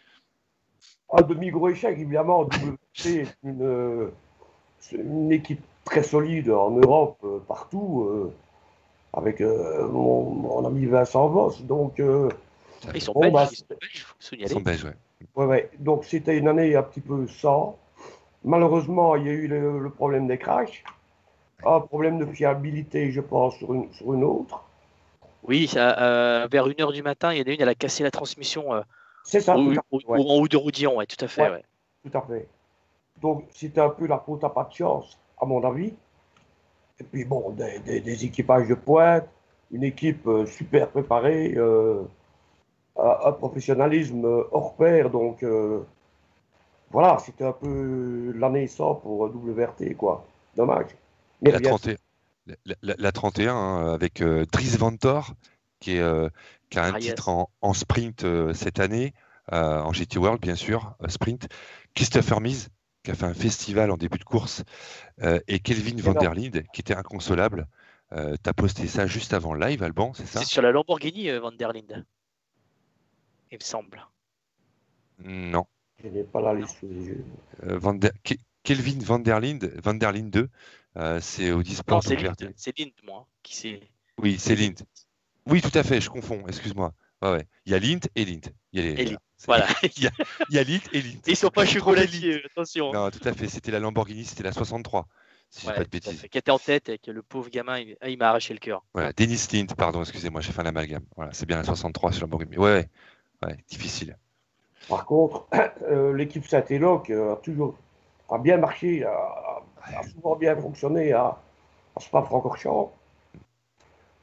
Un demi-gros échec, évidemment. W R T est une, euh, c'est une équipe très solide en Europe, euh, partout, euh, avec euh, mon, mon ami Vincent Voss. Donc, euh, Ils sont bon, belges, bah, ils sont belges, faut Ils signaler. sont belges, ouais. ouais, ouais. Donc, c'était une année un petit peu sans. Malheureusement, il y a eu le, le problème des crashs, un problème de fiabilité, je pense, sur une, sur une autre. Oui, ça, euh, vers une heure du matin, il y en a une, elle a cassé la transmission euh, C'est ça, au, tout à au- fait. Ouais, au- en haut de Roudillon, ouais, tout à fait. ouais, Ouais. tout à fait. Donc, c'était un peu la faute à pas de chance, à mon avis. Et puis, bon, des, des- des équipages de pointe, une équipe euh, super préparée, euh, un, un professionnalisme euh, hors pair. Donc, euh, voilà, c'était un peu l'année sans pour W R T, quoi. Dommage. Et Mais la rien. trente et un, la, la- la trente et un hein, avec euh, Dries Vanthoor, qui, est, euh, qui a un Ah, titre yes. en, en sprint euh, cette année, euh, en G T World bien sûr, euh, sprint. Christopher Mies, qui a fait un festival en début de course, euh, et Kelvin van Énorme. der Linde, qui était inconsolable. Euh, tu as posté ça juste avant le live, Alban, c'est C'est ça? sur la Lamborghini euh, Van der Linde, il me semble. Non. Je n'ai pas la liste sous les yeux. Euh, Van der- Ke- Kelvin van der Linde, van der Linde deux, euh, c'est Audi Non, Sport c'est W R T. Linde, c'est Linde, moi, hein, qui c'est. Oui, c'est C'est Linde. Linde. Oui, tout à fait, je confonds, excuse-moi. Ouais, ouais. Il y a Lint et Lint. Il y a, les- Et voilà. Linde, C'est- voilà. il y a, il y a Lint et Lint. Ils sont Donc, pas je me suis trompé de Lint. chocolatiers, attention. Non, tout à fait, c'était la Lamborghini, c'était la soixante-trois, si je dis Ouais, pas de tout à bêtises. fait. Qui était en tête et que le pauvre gamin, il, ah, il m'a arraché le cœur. Voilà, Dennis Lint, pardon, excusez-moi, j'ai fait un amalgame. Voilà, c'est bien la soixante-trois sur Lamborghini. Ouais, ouais, ouais, difficile. Par contre, euh, l'équipe Saint-Éloque euh, a toujours a bien marché, a, a souvent bien fonctionné à, à Spa-Francorchamps.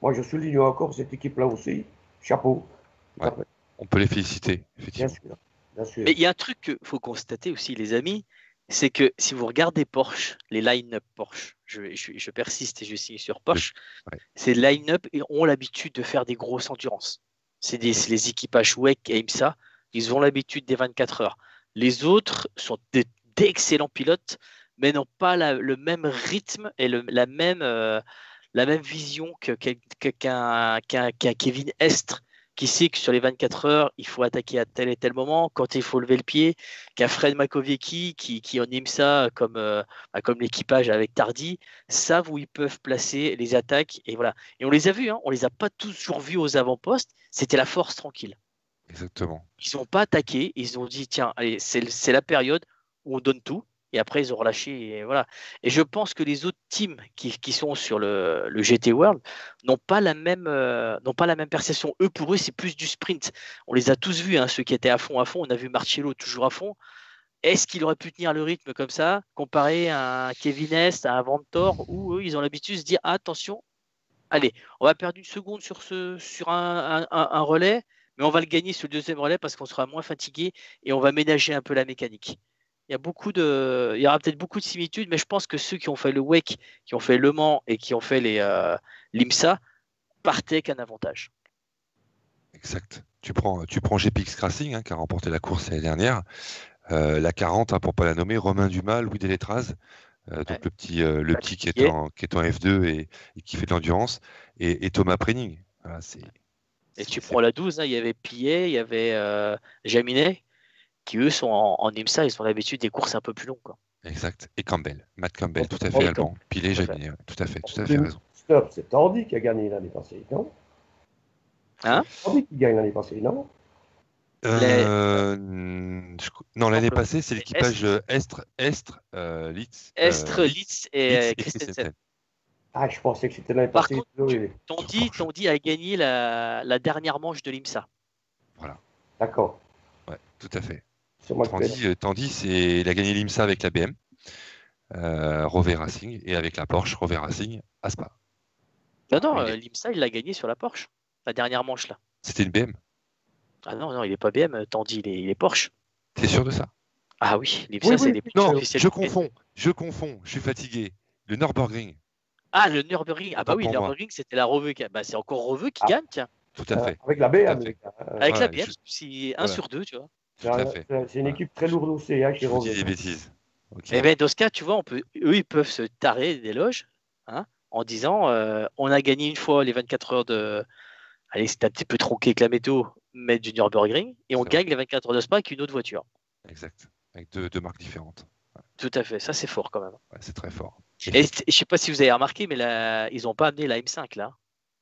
moi, je souligne encore cette équipe-là aussi. Chapeau. Tout à Ouais. fait. On peut les féliciter, Bien effectivement. sûr. Bien sûr. Mais il y a un truc qu'il faut constater aussi, les amis, c'est que si vous regardez Porsche, les line-up Porsche, je, je- je persiste et je signe sur Porsche, Ouais. ces line-up ont l'habitude de faire des grosses endurances. C'est des- c'est les équipages W E C et IMSA, ils ont l'habitude des vingt-quatre heures. Les autres sont de- d'excellents pilotes, mais n'ont pas la- le même rythme et le- la, même, euh, la même vision que- que- que- qu'un qu'un- qu'un Kevin Estre, qui sait que sur les vingt-quatre heures, il faut attaquer à tel et tel moment, quand il faut lever le pied, qu'un Fred Makowiecki qui, qui en IMSA comme, euh, bah, comme l'équipage avec Tardy, savent où ils peuvent placer les attaques. Et voilà. Et on les a vus, hein, on les a pas toujours vus aux avant-postes. C'était la force tranquille. Exactement. Ils n'ont pas attaqué. Ils ont dit tiens, allez, c'est c'est la période où on donne tout. Et après, ils ont relâché. Et voilà. Et je pense que les autres teams qui, qui sont sur le, le G T World n'ont pas la même, euh, n'ont pas la même perception. Eux, pour eux, c'est plus du sprint. On les a tous vus, hein, ceux qui étaient à fond, à fond. On a vu Marcello toujours à fond. Est-ce qu'il aurait pu tenir le rythme comme ça, comparé à un Kevin Est, à un Ventor, où eux, ils ont l'habitude de se dire ah, attention, allez, on va perdre une seconde sur, ce, sur un, un- un relais, mais on va le gagner sur le deuxième relais parce qu'on sera moins fatigué et on va ménager un peu la mécanique. Il y a beaucoup de, il y aura peut-être beaucoup de similitudes, mais je pense que ceux qui ont fait le W E C, qui ont fait Le Mans et qui ont fait les euh, l'IMSA partaient avec un avantage. Exact. Tu prends, tu prends G P X Racing, hein, qui a remporté la course l'année dernière. Euh, la quarante, hein, pour pas la nommer, Romain Dumas, Louis Delétraz, euh, Ouais. donc le petit, euh, le Bah, petit qui qui est est en, qui est en F deux et, et qui fait de l'endurance, et, et Thomas Prenning. Voilà, c'est, Et c'est, tu c'est- prends la douze, hein, il y avait Pillet, il y avait euh, Jaminet, qui eux sont en, en IMSA, ils ont l'habitude des courses un peu plus longues, quoi. exact. Et Campbell, Matt Campbell, tout à En fait Et comme, allemand. Pilet, tout à fait. Jaminet, ouais, tout à fait, tout à fait raison. deux mille dix-neuf, c'est Tandy qui a gagné l'année passée, non? Hein? Tandy qui gagne l'année passée, non? Les, Euh, je- non, l'année semble, passée, c'est les l'équipage Est, euh, Estre, Estre, euh, Litz, Estre, euh, Litz, Litz et Litz euh, et Christensen. Christensen. Ah, je pensais que c'était l'année Par passée. contre, tu- Désolé. Sur Tandy, Porsche. Tandy a gagné la, la dernière manche de l'IMSA. Voilà, D'accord. ouais, tout à fait. C'est moi qui fais. Tandy, euh, Tandy, c'est, il a gagné l'IMSA avec la B M, euh, Rover Racing, et avec la Porsche, Rover Racing, à Spa. Non, non, Mais il euh, est- l'IMSA, il l'a gagné sur la Porsche. La dernière manche, là. C'était une B M. Ah non, non, il est pas B M, euh, Tandy, il est, il est Porsche. T'es sûr de ça? Ah oui, Oui, l'IMSA, c'est oui, les oui, pilotes Non, euh, officiels. je confonds, je confonds, je suis fatigué. Le Nürburgring, Ah, le Nürburgring. Ah bah autant oui, le pour moi. Nürburgring, c'était la Revue. qui a- Bah, c'est encore Revue qui Ah. gagne, tiens. Tout à euh, fait, avec la tout à B M. fait. euh, Avec la Voilà, B M, je- c'est un voilà, sur deux, tu vois. tout à c'est fait. c'est- c'est une Voilà. équipe très lourde aussi, hein, Je chez vous dis Rover. des bêtises. Ok. Et bien, dans ce cas, tu vois, on peut, eux, ils peuvent se tarer des loges, hein, en disant euh, on a gagné une fois les vingt-quatre heures de. Allez, c'était un petit peu tronqué avec la météo, mais du Nürburgring, et on C'est vrai. gagne les vingt-quatre heures de Spa avec une autre voiture. Exact. Avec deux, deux marques différentes. Tout à fait, ça c'est fort quand même. Ouais, c'est très fort. Et c- je sais pas si vous avez remarqué, mais là, ils n'ont pas amené la M cinq là.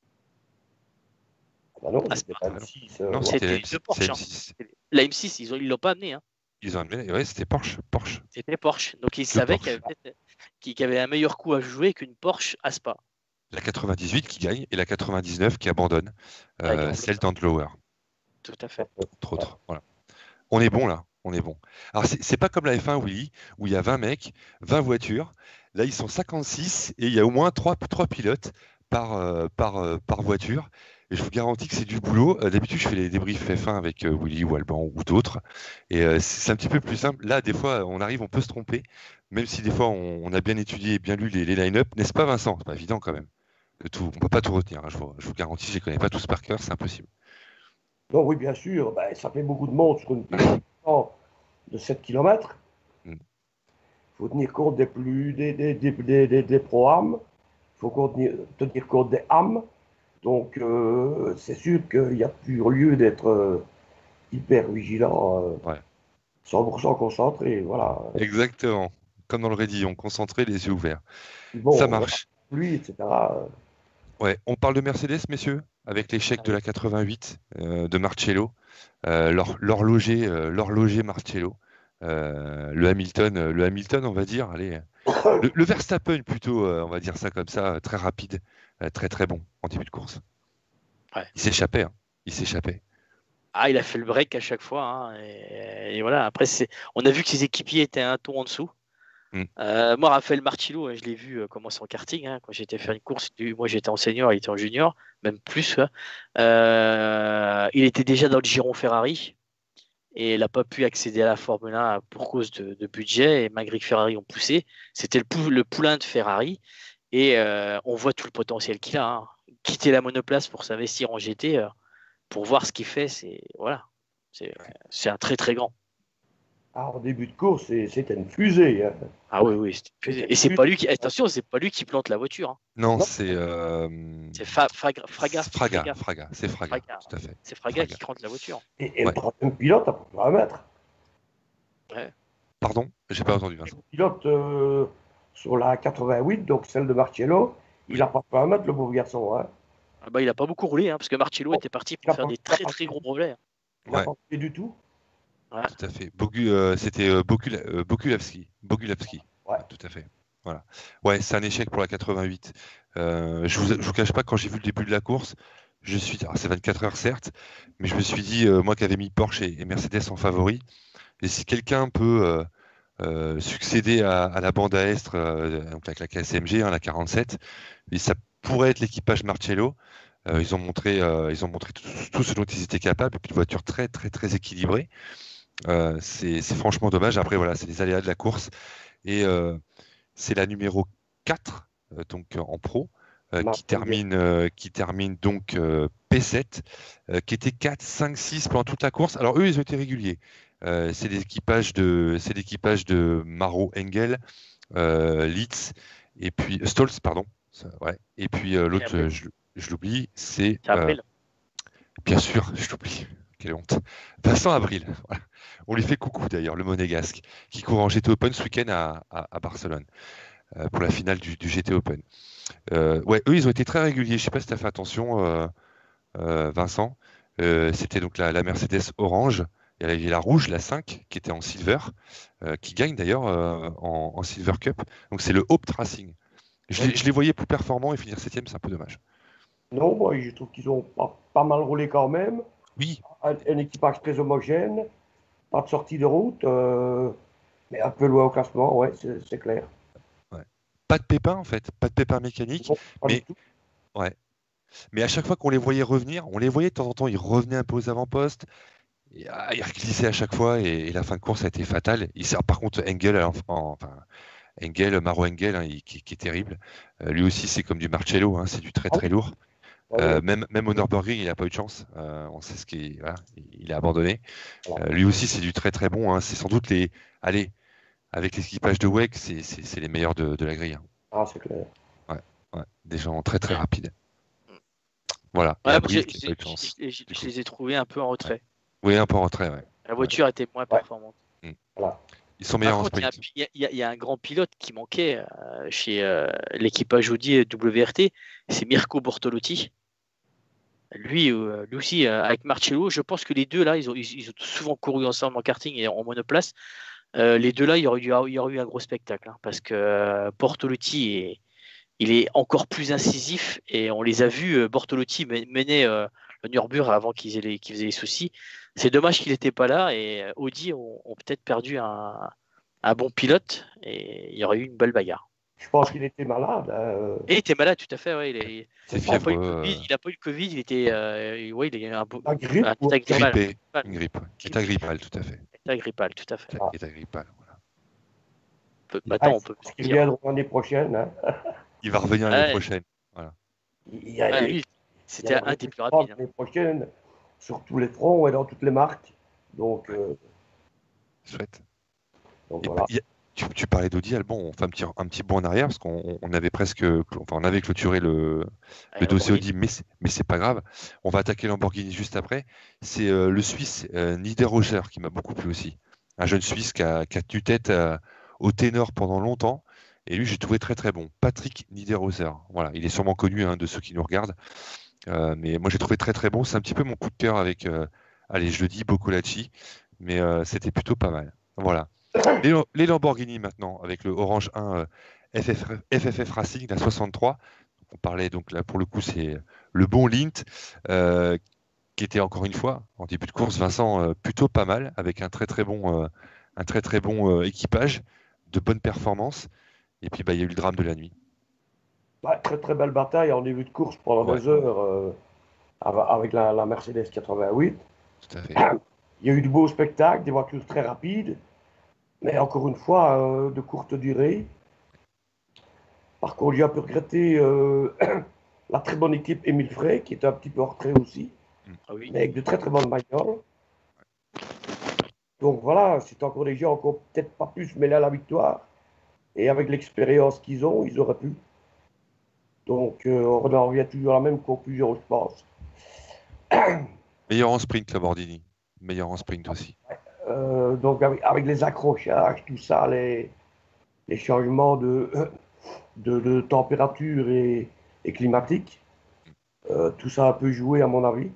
Ah bah non, Ah, c'était c'est pas pas- M six. euh, Non, ouais. C'était c'était une la de Porsche, M hein. six. La M six, ils ne l'ont pas amené, hein. Ils ont amené, ouais, c'était Porsche. Porsche. C'était Porsche. Donc ils Que savaient qu'il y Porsche. avait, peut-être- qu'il y avait un meilleur coup à jouer qu'une Porsche à Spa. La quatre-vingt-dix-huit qui gagne et la quatre-vingt-dix-neuf qui abandonne, Avec euh, Andlower. celle d'Andlower, Tout à fait. entre autres. Voilà. On est bon là, on est bon. Alors c'est c'est pas comme la F un, Willy, où il y a vingt mecs, vingt voitures. Là, ils sont cinquante-six et il y a au moins trois pilotes par, euh, par, euh, par voiture. Et je vous garantis que c'est du boulot. Euh, D'habitude, je fais les débriefs F un avec euh, Willy ou Alban ou d'autres. Et euh, c'est c'est un petit peu plus simple. Là, des fois, on arrive, on peut se tromper, même si des fois, on, on a bien étudié et bien lu les, les line-up. N'est-ce pas, Vincent? C'est pas évident quand même. De tout. On peut pas tout retenir, hein, je, vous, je vous garantis, je les connais pas tous par cœur, c'est impossible. Non, oui, bien sûr. Ben, ça fait beaucoup de monde sur une piste de sept kilomètres. Mm. Il faut tenir compte des plus des, des, des, des, des, des pro-âmes. Il faut tenir, tenir compte des âmes. Donc, euh, c'est sûr qu'il y a toujours lieu d'être euh, hyper vigilant, euh, Ouais. cent pour cent concentré. Voilà. Exactement. Comme dans le Rédillon, concentré, les yeux ouverts. Bon, Ça marche. Lui, et cetera. Ouais, on parle de Mercedes, messieurs, avec l'échec de la quatre-vingt-huit euh, de Marcello, euh, l'hor- l'horloger, euh, l'horloger Marcello, euh, le Hamilton, euh, le Hamilton, on va dire, allez, le, le Verstappen plutôt, euh, on va dire ça comme ça, euh, très rapide, euh, très très bon en début de course. Ouais. Il s'échappait, hein, il s'échappait. Ah, il a fait le break à chaque fois, hein, et, et voilà. Après, c'est, on a vu que ses équipiers étaient un ton en dessous. Mm. Euh, moi, Raphaël Martillo, hein, je l'ai vu euh, commencer en karting. Hein, quand j'étais faire une course, du- moi j'étais en senior, il était en junior, même plus. Hein. Euh, il était déjà dans le giron Ferrari et il n'a pas pu accéder à la Formule un pour cause de, de budget. Et malgré que Ferrari ont poussé, c'était le, pou- le poulain de Ferrari et euh, on voit tout le potentiel qu'il a. Hein. Quitter la monoplace pour s'investir en G T, euh, pour voir ce qu'il fait, c'est voilà, c'est c'est un très très grand. Ah, en début de course, c'est- c'était une fusée. Hein. Ah oui, oui. c'était- Et c'est pas lui qui. Attention, c'est pas lui qui plante la voiture. Hein. Non, Non. c'est euh, C'est Fa- Fraga, Fraga, c'est Fraga, Fraga. Fraga, c'est Fraga, Fraga. tout à fait. C'est Fraga, Fraga. qui crante la voiture. Et, et Ouais. le troisième pilote, à peu près un mètre. Pardon, j'ai pas entendu Vincent. Le pilote euh, sur la quatre-vingt-huit, donc celle de Marcello, il a pas fait un mètre, le beau garçon. Hein. Ah bah, il a pas beaucoup roulé, hein, parce que Marcello Oh, était parti il a pour faire pas- des il a très pas- très gros brevets. Il n'a Ouais. pas fait du tout. Ouais. Tout à fait. Bogu, euh, c'était euh, Bokula- euh, Bokulavski. Bogulavski. Ouais. Tout à fait. Voilà. Ouais, c'est un échec pour la quatre-vingt-huit. Euh, je vous, je vous cache pas, quand j'ai vu le début de la course, je suis, alors c'est vingt-quatre heures certes, mais je me suis dit, euh, moi qui avais mis Porsche et, et Mercedes en favori, et si quelqu'un peut euh, euh, succéder à, à la bande à Estre, euh, donc avec la K S M G, hein, la quarante-sept, et ça pourrait être l'équipage Marcello. Euh, ils ont montré, euh, ils ont montré tout, tout ce dont ils étaient capables, et puis une voiture très très très équilibrée. Euh, c'est c'est franchement dommage. Après, voilà, c'est les aléas de la course. Et euh, c'est la numéro quatre, euh, donc euh, en pro, euh, qui, termine, euh, qui termine donc euh, P sept, euh, qui était quatre, cinq, six pendant toute la course. Alors, eux, ils ont été réguliers. Euh, c'est l'équipage de, c'est l'équipage de Maro Engel, euh, Litz, et puis euh, Stolz, pardon. Ça, ouais. Et puis euh, l'autre, Abril. euh, je, je l'oublie, c'est. C'est Abril. Bien sûr, je l'oublie. Quelle honte. Vincent Abril. Voilà. On lui fait coucou d'ailleurs, le monégasque, qui court en G T Open ce week-end à, à, à Barcelone euh, pour la finale du, du G T Open. Euh, ouais, eux, ils ont été très réguliers. Je ne sais pas si tu as fait attention, euh, euh, Vincent. Euh, C'était donc la, la Mercedes orange. Et il y avait la rouge, la cinq, qui était en silver, euh, qui gagne d'ailleurs euh, en, en Silver Cup. Donc c'est le Hope Racing. Je, les- je les voyais plus performants et finir septième, c'est un peu dommage. Non, moi, je trouve qu'ils ont pas, pas mal roulé quand même. Oui, Un, un équipage très homogène, pas de sortie de route, euh, mais un peu loin au classement, ouais, c'est c'est clair. pas de pépin en fait, pas de pépin mécanique. Non, pas mais- du tout. Ouais. Mais à chaque fois qu'on les voyait revenir, on les voyait de temps en temps, ils revenaient un peu aux avant-postes. Et, ah, ils glissaient à chaque fois et, et la fin de course a été fatale. Il sert, par contre, Engel, alors, en- enfin, Engel, Maro Engel, hein, il- qui, qui est terrible. Euh, lui aussi, c'est comme du Marcello, hein, c'est du très très lourd. Ouais, Euh, ouais. même, même au Nürburgring, il n'a pas eu de chance. Euh, on sait ce qui, voilà, il, il a abandonné. Voilà. Euh, lui aussi, c'est du très très bon. Hein. C'est sans doute les, allez, avec l'équipage de W E C, c'est- c'est c'est les meilleurs de, de la grille. Hein. Ah, c'est clair. Ouais, des gens très très rapides. Voilà. Et Ouais, Abril, moi, qui j'ai- n'a pas eu de j'ai- chance. j'ai- j'ai- du je coup. les ai trouvés un peu en retrait. Oui, un peu en retrait. Ouais. La voiture était moins Ouais. performante. Ils sont meilleurs Par en contre, il y a un sprint. pi- il y, a- il y a- il y a un grand pilote qui manquait euh, chez euh, l'équipage Audi W R T, c'est Mirko Bortolotti. Lui, euh, lui aussi, euh, avec Marcello, je pense que les deux là, ils ont, ils, ils ont souvent couru ensemble en karting et en monoplace. Euh, les deux là, il y aurait eu, il y aurait eu un gros spectacle, hein, parce que euh, Bortolotti est, il est encore plus incisif et on les a vus. euh, Bortolotti men- menait euh, le Nürburgring avant qu'ils aient les, qu'ils faisaient les soucis. C'est dommage qu'il n'était pas là et euh, Audi ont, ont peut-être perdu un, un bon pilote et il y aurait eu une belle bagarre. Je pense qu'il était malade. Hein. Et il était malade, tout à fait. Ouais, il est- C'est il n'a pas, eu le fièvre. Covid, euh, il a pas eu le Covid, il était, euh, ouais, il a eu un, beau- La grippe, un ou- état grippal. grippé. Grippal. Une grippe. État grippal, tout à fait. État grippal, tout à fait. Ah. État grippal, voilà. On peut- Maintenant, on peut Parce qu'il dire. reviendra l'année prochaine. Hein. Il va revenir l'année Ouais. prochaine. Il y a, Ouais, il lui, y a c'était un des plus recrutement rapides. hein. l'année prochaine sur tous les fronts et dans toutes les marques. Donc, euh, Chouette. donc Et voilà. bah, il y a- tu, tu parlais d'Audi, Albon, on fait un petit, un petit bond en arrière parce qu'on on avait presque, enfin, on avait clôturé le, Ouais, le dossier Lamborghini. Audi, mais c'est, mais c'est pas grave. On va attaquer Lamborghini juste après. C'est euh, le Suisse euh, Niederauser qui m'a beaucoup plu aussi. Un jeune Suisse qui a, qui a tenu tête euh, au ténor pendant longtemps. Et lui, j'ai trouvé très très bon. Patrick Niederauser. Voilà, il est sûrement connu hein, de ceux qui nous regardent. Euh, mais moi, j'ai trouvé très très bon. C'est un petit peu mon coup de cœur avec, euh, allez, je le dis, Boccolacci. Mais euh, c'était plutôt pas mal. Voilà. Les, les Lamborghini maintenant, avec le Orange un euh, F F, F F F Racing, la soixante-trois. On parlait donc là, pour le coup, c'est le bon Lint, euh, qui était encore une fois, en début de course, Vincent, euh, plutôt pas mal, avec un très très bon, euh, un très, très bon euh, équipage. de bonnes performances. Et puis, bah, il y a eu le drame de la nuit. Bah, très très belle bataille en début de course pendant Ouais. des heures euh, av- avec la, la Mercedes quatre-vingt-huit. Tout à fait. Il y a eu de beaux spectacles, des voitures très rapides, mais encore une fois, euh, de courte durée. Par contre, j'ai un peu regretté euh, la très bonne équipe Émile Frey, qui était un petit peu en retrait aussi, Ah oui. mais avec de très très bonnes bagnoles. Donc voilà, c'est encore des gens qui n'ont peut-être pas pu se mêler à la victoire. Et avec l'expérience qu'ils ont, ils auraient pu. Donc euh, on en revient toujours à la même conclusion, je pense. Meilleur en sprint, Lamborghini. Meilleur en sprint aussi. Euh, donc avec, avec les accrochages, tout ça, les, les changements de, de, de température et, et climatique, euh, tout ça a un peu joué à mon avis.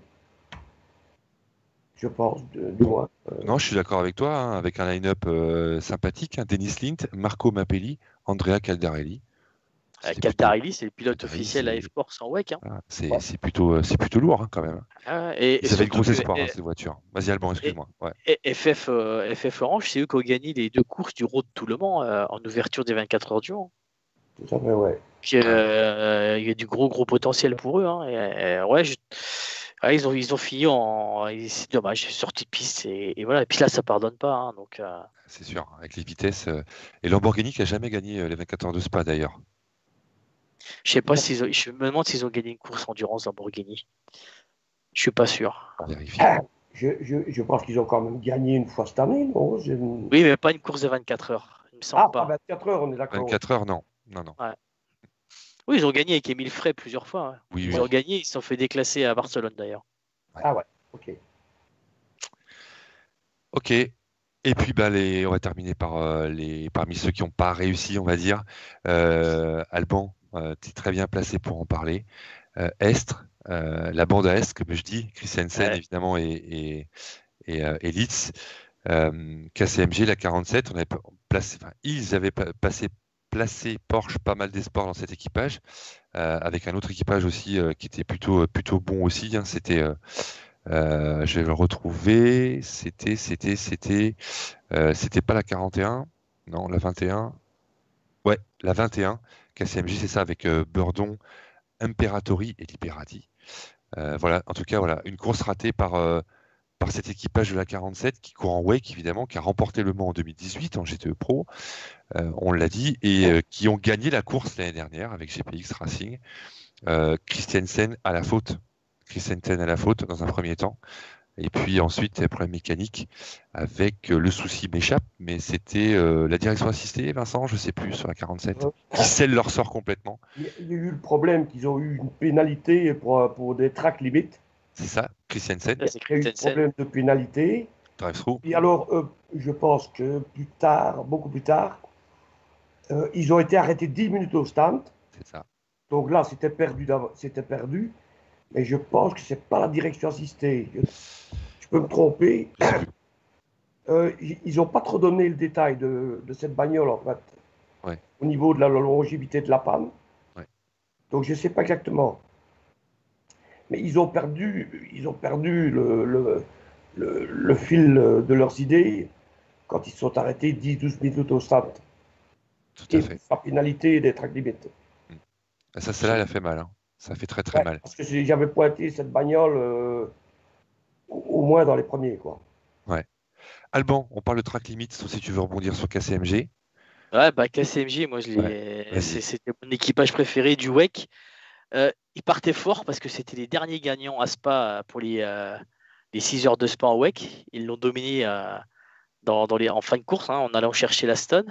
Je pense, de, de moi. Euh, Non, je suis d'accord avec toi, hein, avec un line-up euh, sympathique. Hein, Denis Lint, Marco Mappelli, Andrea Caldarelli. Euh, C'était plutôt- Caldarelli, c'est le pilote Caldarelli, officiel à c'est- F-Force en W E C. Hein. voilà, c'est c'est plutôt, euh, c'est plutôt lourd hein, quand même. Ah ouais, et, et Ils avaient le surtout gros que espoir, hein, et- ces voitures. Vas-y, Alban, et- excuse-moi. Ouais. et F F, euh, F F Orange, c'est eux qui ont gagné les deux courses du Road to Le Mans euh, en ouverture des vingt-quatre heures du Mans. tout à fait, ouais. Puis, euh, il y a du gros gros potentiel pour eux. Hein. Et, et, ouais, je- ouais, ils ont ils ont fini en c'est dommage, sortie de piste et, et voilà. Et puis là, ça pardonne pas. Hein, donc euh, C'est sûr, avec les vitesses. euh, Et Lamborghini qui a jamais gagné euh, les vingt-quatre heures de Spa d'ailleurs. je sais pas s'ils ont, je me demande s'ils ont gagné une course endurance Lamborghini. Je suis pas sûr. On vérifie. Je, je, je pense qu'ils ont quand même gagné une fois cette année, non? Je- Oui, mais pas une course de vingt-quatre heures. Il me semble Ah, pas pas. vingt-quatre heures, on est d'accord. vingt-quatre heures, non. Non, non. Oui, ils ont gagné avec Émile Frey plusieurs fois. Hein. Oui, Ils oui. ont gagné, ils se sont fait déclasser à Barcelone d'ailleurs. Ah ouais, ok. Ok. Et puis, bah, les... on va terminer par euh, les... parmi ceux qui n'ont pas réussi, on va dire. Euh, Alban, tu es très bien placé pour en parler. Euh, Estre, euh, la bande à Estre, comme je dis, Christiansen Ouais. évidemment et, et, et, euh, et Litz. Euh, K C M G, la quarante-sept, on avait placé, enfin, ils avaient pa- passé, placé Porsche pas mal d'espoir dans cet équipage, euh, avec un autre équipage aussi euh, qui était plutôt, plutôt bon aussi. Hein, c'était, euh, euh, je vais le retrouver, c'était, c'était, c'était, euh, c'était pas la quarante et un, non, la vingt et un. Ouais, la vingt et un. K C M G, c'est ça, avec euh, Burdon, Imperatori et Liberati. Euh, voilà, en tout cas, voilà, une course ratée par, euh, par cet équipage de la quarante-sept qui court en wake, évidemment, qui a remporté le Mans en deux mille dix-huit en G T E Pro, euh, on l'a dit, et euh, qui ont gagné la course l'année dernière avec G P X Racing. Euh, Christiansen à la faute. Christiansen à la faute dans un premier temps. Et puis ensuite, les problèmes mécaniques avec euh, le souci m'échappe, mais c'était euh, la direction assistée, Vincent, je sais plus, sur la quarante-sept, qui scelle leur sort complètement. Il y a- il y a eu le problème qu'ils ont eu une pénalité pour, pour des track limits. C'est ça, Christiansen, Là, c'est Il y a eu un Christensen. problème de pénalité. drive-through. Et alors, euh, je pense que plus tard, beaucoup plus tard, euh, ils ont été arrêtés dix minutes au stand. C'est ça. Donc là, c'était perdu, d'av- c'était perdu. Mais je pense que c'est pas la direction assistée. Je, je peux me tromper. Je sais plus. Euh, ils n'ont pas trop donné le détail de, de cette bagnole, en fait, Ouais. au niveau de la longévité de la panne. Ouais. Donc je ne sais pas exactement. Mais ils ont perdu, ils ont perdu le, le, le, le fil de leurs idées quand ils se sont arrêtés dix douze minutes au stade. Tout à Et fait. par pénalité des track limits. Ah, ça, celle-là, elle a fait mal. Hein. Ça fait très très Ouais, mal. parce que si j'avais pointé cette bagnole euh, au, au moins dans les premiers, quoi. Alban, on parle de track limit, sauf si tu veux rebondir sur K C M G. Ouais, bah K C M G, moi je l'ai. Ouais, vas-y. c'est- C'était mon équipage préféré du W E C. Euh, ils partaient fort parce que c'était les derniers gagnants à Spa pour les, euh, les six heures de Spa en W E C. Ils l'ont dominé euh, dans, dans les, en fin de course hein, en allant chercher la Stone.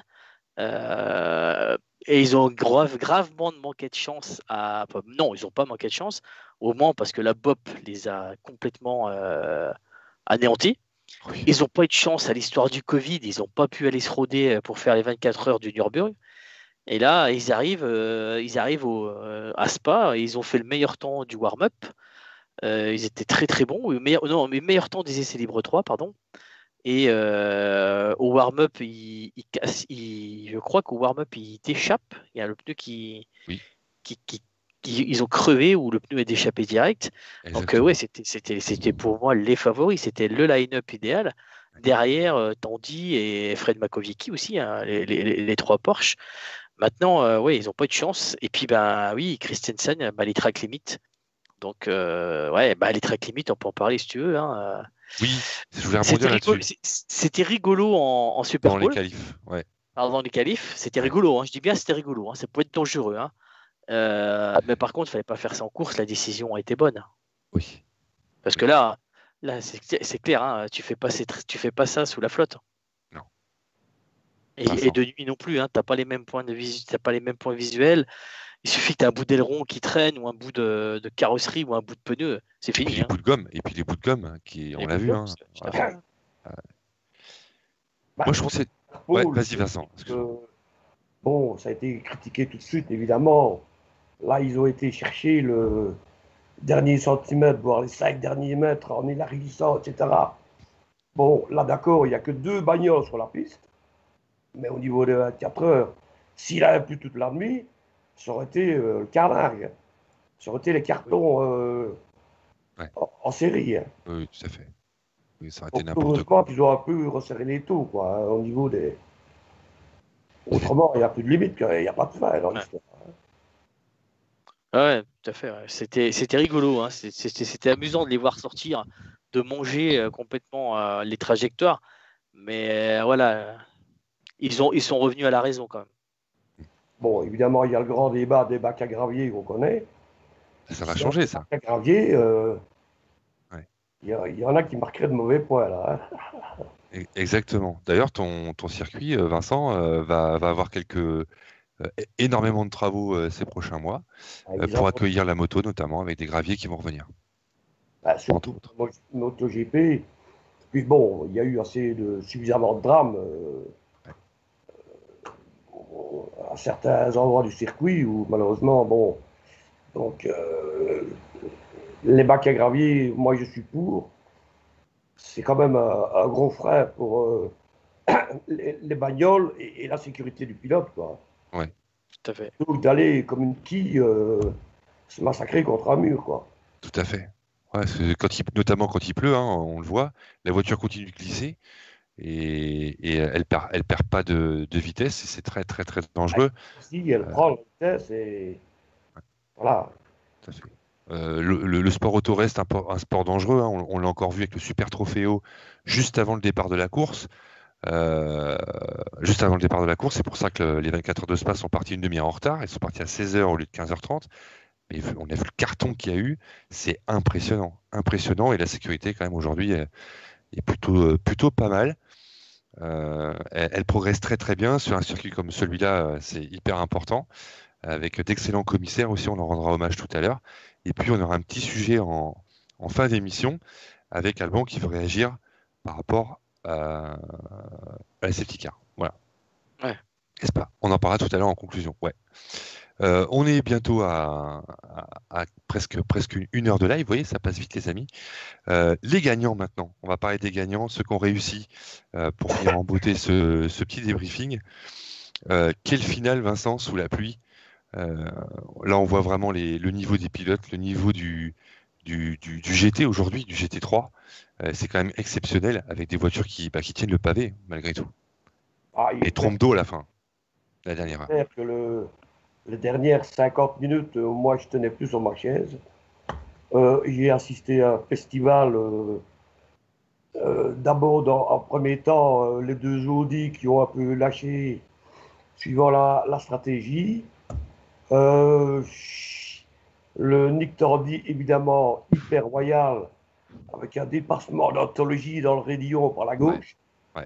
Euh, et ils ont grave, gravement manqué de chance à. enfin, non, ils n'ont pas manqué de chance, au moins parce que la B O P les a complètement euh, anéantis. Oui. Ils n'ont pas eu de chance à l'histoire du Covid, ils n'ont pas pu aller se roder pour faire les vingt-quatre heures du Nürburgring. Et là, ils arrivent, euh, ils arrivent au, euh, à Spa, et ils ont fait le meilleur temps du warm-up. Euh, ils étaient très très bons. Le meilleur, non, le meilleur temps des essais libres trois, pardon. Et euh, au warm-up, il, il casse, il- je crois qu'au warm-up, il t'échappe. Il y a le pneu qui, Oui. qui, qui- qui- ils ont crevé ou le pneu est échappé direct. Donc euh, Exactement. ouais, c'était, c'était, c'était pour moi les favoris. C'était le line-up idéal. derrière euh, Tandy et Fred Makoviecki aussi, hein, les, les- les- les trois Porsche. Maintenant, euh, ouais, ils n'ont pas eu de chance. Et puis, ben oui, Christensen, bah, les track limit. Donc, euh, ouais, bah, les track limit, on peut en parler si tu veux. Hein. Euh, Oui, je voulais C'était rebondir rigolo, là-dessus, c'est- c'était rigolo en, en Super dans les Bowl, qualifs. Ouais, avant les qualifs. C'était ouais. rigolo, hein. Je dis bien c'était rigolo. Hein. Ça peut être dangereux. Hein. Euh, mais par contre, il fallait pas faire ça en course. La décision a été bonne. Oui, Parce que oui. là, là c'est c'est clair, hein, tu fais pas ces tr- tu fais pas ça sous la flotte. Non, Et, et Vincent. de nuit non plus, hein, t'as pas les mêmes points de visu- t'as pas les mêmes points visuels. Il suffit que tu aies un bout d'aileron qui traîne ou un bout de, de carrosserie ou un bout de pneu, c'est Et puis fini. les Hein. bouts de gomme, et puis les bouts de gomme, hein, qui, on Les l'a bouts de vu. gomme, Hein. c'est- tout à Voilà. fait. Bah, Moi, je trouve pour que c'est. Ouais, Liverpool, vas-y, Vincent. Excuse-moi. euh, bon, ça a été critiqué tout de suite, évidemment. Là, ils ont été chercher le dernier centimètre, voire les cinq derniers mètres en élargissant, et cetera. Bon, là, d'accord, il n'y a que deux bagnoles sur la piste, mais au niveau de vingt-quatre heures, s'il avait plu toute la nuit, ça aurait été euh, le carnage. Ça aurait été les Oui. cartons euh, Ouais, en, en série. Hein. oui, tout à fait. Oui, ça aurait été Donc, n'importe quoi. heureusement qu'ils ont un peu resserré les taux, quoi, hein, au niveau des. Autrement, il n'y a plus de limite, il n'y a pas de fin dans Ouais. l'histoire. Ouais, tout à fait. Ouais. C'était, c'était rigolo. Hein. C'est- C'était, c'était amusant de les voir sortir, de manger euh, complètement euh, les trajectoires. Mais euh, voilà, ils, ont, ils sont revenus à la raison quand même. Bon, évidemment, il y a le grand débat des bacs à gravier qu'on connaît. Ça va Sans changer, les ça. bacs à gravier, euh, Ouais. il y, a- il y en a qui marqueraient de mauvais points, là. Hein. E- Exactement. D'ailleurs, ton, ton circuit, euh, Vincent, euh, va, va avoir quelques euh, é- énormément de travaux euh, ces prochains mois Ah, euh, ils pour en- accueillir la moto, notamment avec des graviers qui vont revenir, bah, entre surtout autres. pour Mo- MotoGP. Puis bon, il y a eu assez de suffisamment de drames euh, à certains endroits du circuit où malheureusement, bon, donc euh, les bacs à gravier, moi je suis pour. C'est quand même un, un gros frein pour euh, les, les bagnoles et, et la sécurité du pilote, quoi. Ouais, Tout à fait. Plutôt que d'aller comme une quille euh, se massacrer contre un mur, quoi. tout à fait. Ouais, parce que quand il, notamment quand il pleut, hein, on le voit, la voiture continue de glisser et, et elle perd, elle perd pas de, de vitesse et c'est très très très dangereux. Si elle Euh, prend la vitesse et voilà. Tout à fait. Euh, le, le- le sport auto reste un, po- un sport dangereux, hein. On, on l'a encore vu avec le Super Trofeo juste avant le départ de la course. Euh, juste avant le départ de la course, c'est pour ça que le- les vingt-quatre heures de Spa sont partis une demi-heure en retard. Ils sont partis à seize heures au lieu de quinze heures trente. Mais vu- on a vu le carton qu'il y a eu, c'est impressionnant, impressionnant. Et la sécurité, quand même, aujourd'hui, est, est plutôt, euh, plutôt pas mal. Euh, elle, elle progresse très très bien sur un circuit comme celui-là. euh, C'est hyper important avec d'excellents commissaires aussi, on en rendra hommage tout à l'heure. Et puis on aura un petit sujet en, en fin d'émission avec Alban qui veut réagir par rapport à, à la safety car. Voilà. Ouais. N'est-ce pas? On en parlera tout à l'heure en conclusion. Ouais. Euh, on est bientôt à, à- à presque, presque une heure de live. Vous voyez, ça passe vite, les amis. Euh, les gagnants maintenant. On va parler des gagnants, ceux qui ont réussi euh, pour finir en beauté ce, ce petit débriefing. Euh, quelle finale, Vincent, sous la pluie? Euh, Là, on voit vraiment les, le niveau des pilotes, le niveau du, du, du, du G T aujourd'hui, du G T trois. Euh, c'est quand même exceptionnel avec des voitures qui, bah, qui tiennent le pavé, malgré tout. Ah, il Et est clair, trompe d'eau à la fin, la dernière heure. clair que le, les dernières cinquante minutes, euh, moi je tenais plus sur ma chaise. Euh, j'ai assisté à un festival. Euh, euh, d'abord, dans- en premier temps, euh, les deux Audi qui ont un peu lâché suivant la, la stratégie. Euh, le Nick Tandy, évidemment, hyper royal, avec un dépassement d'anthologie dans le raidillon par la Ouais, gauche. ouais.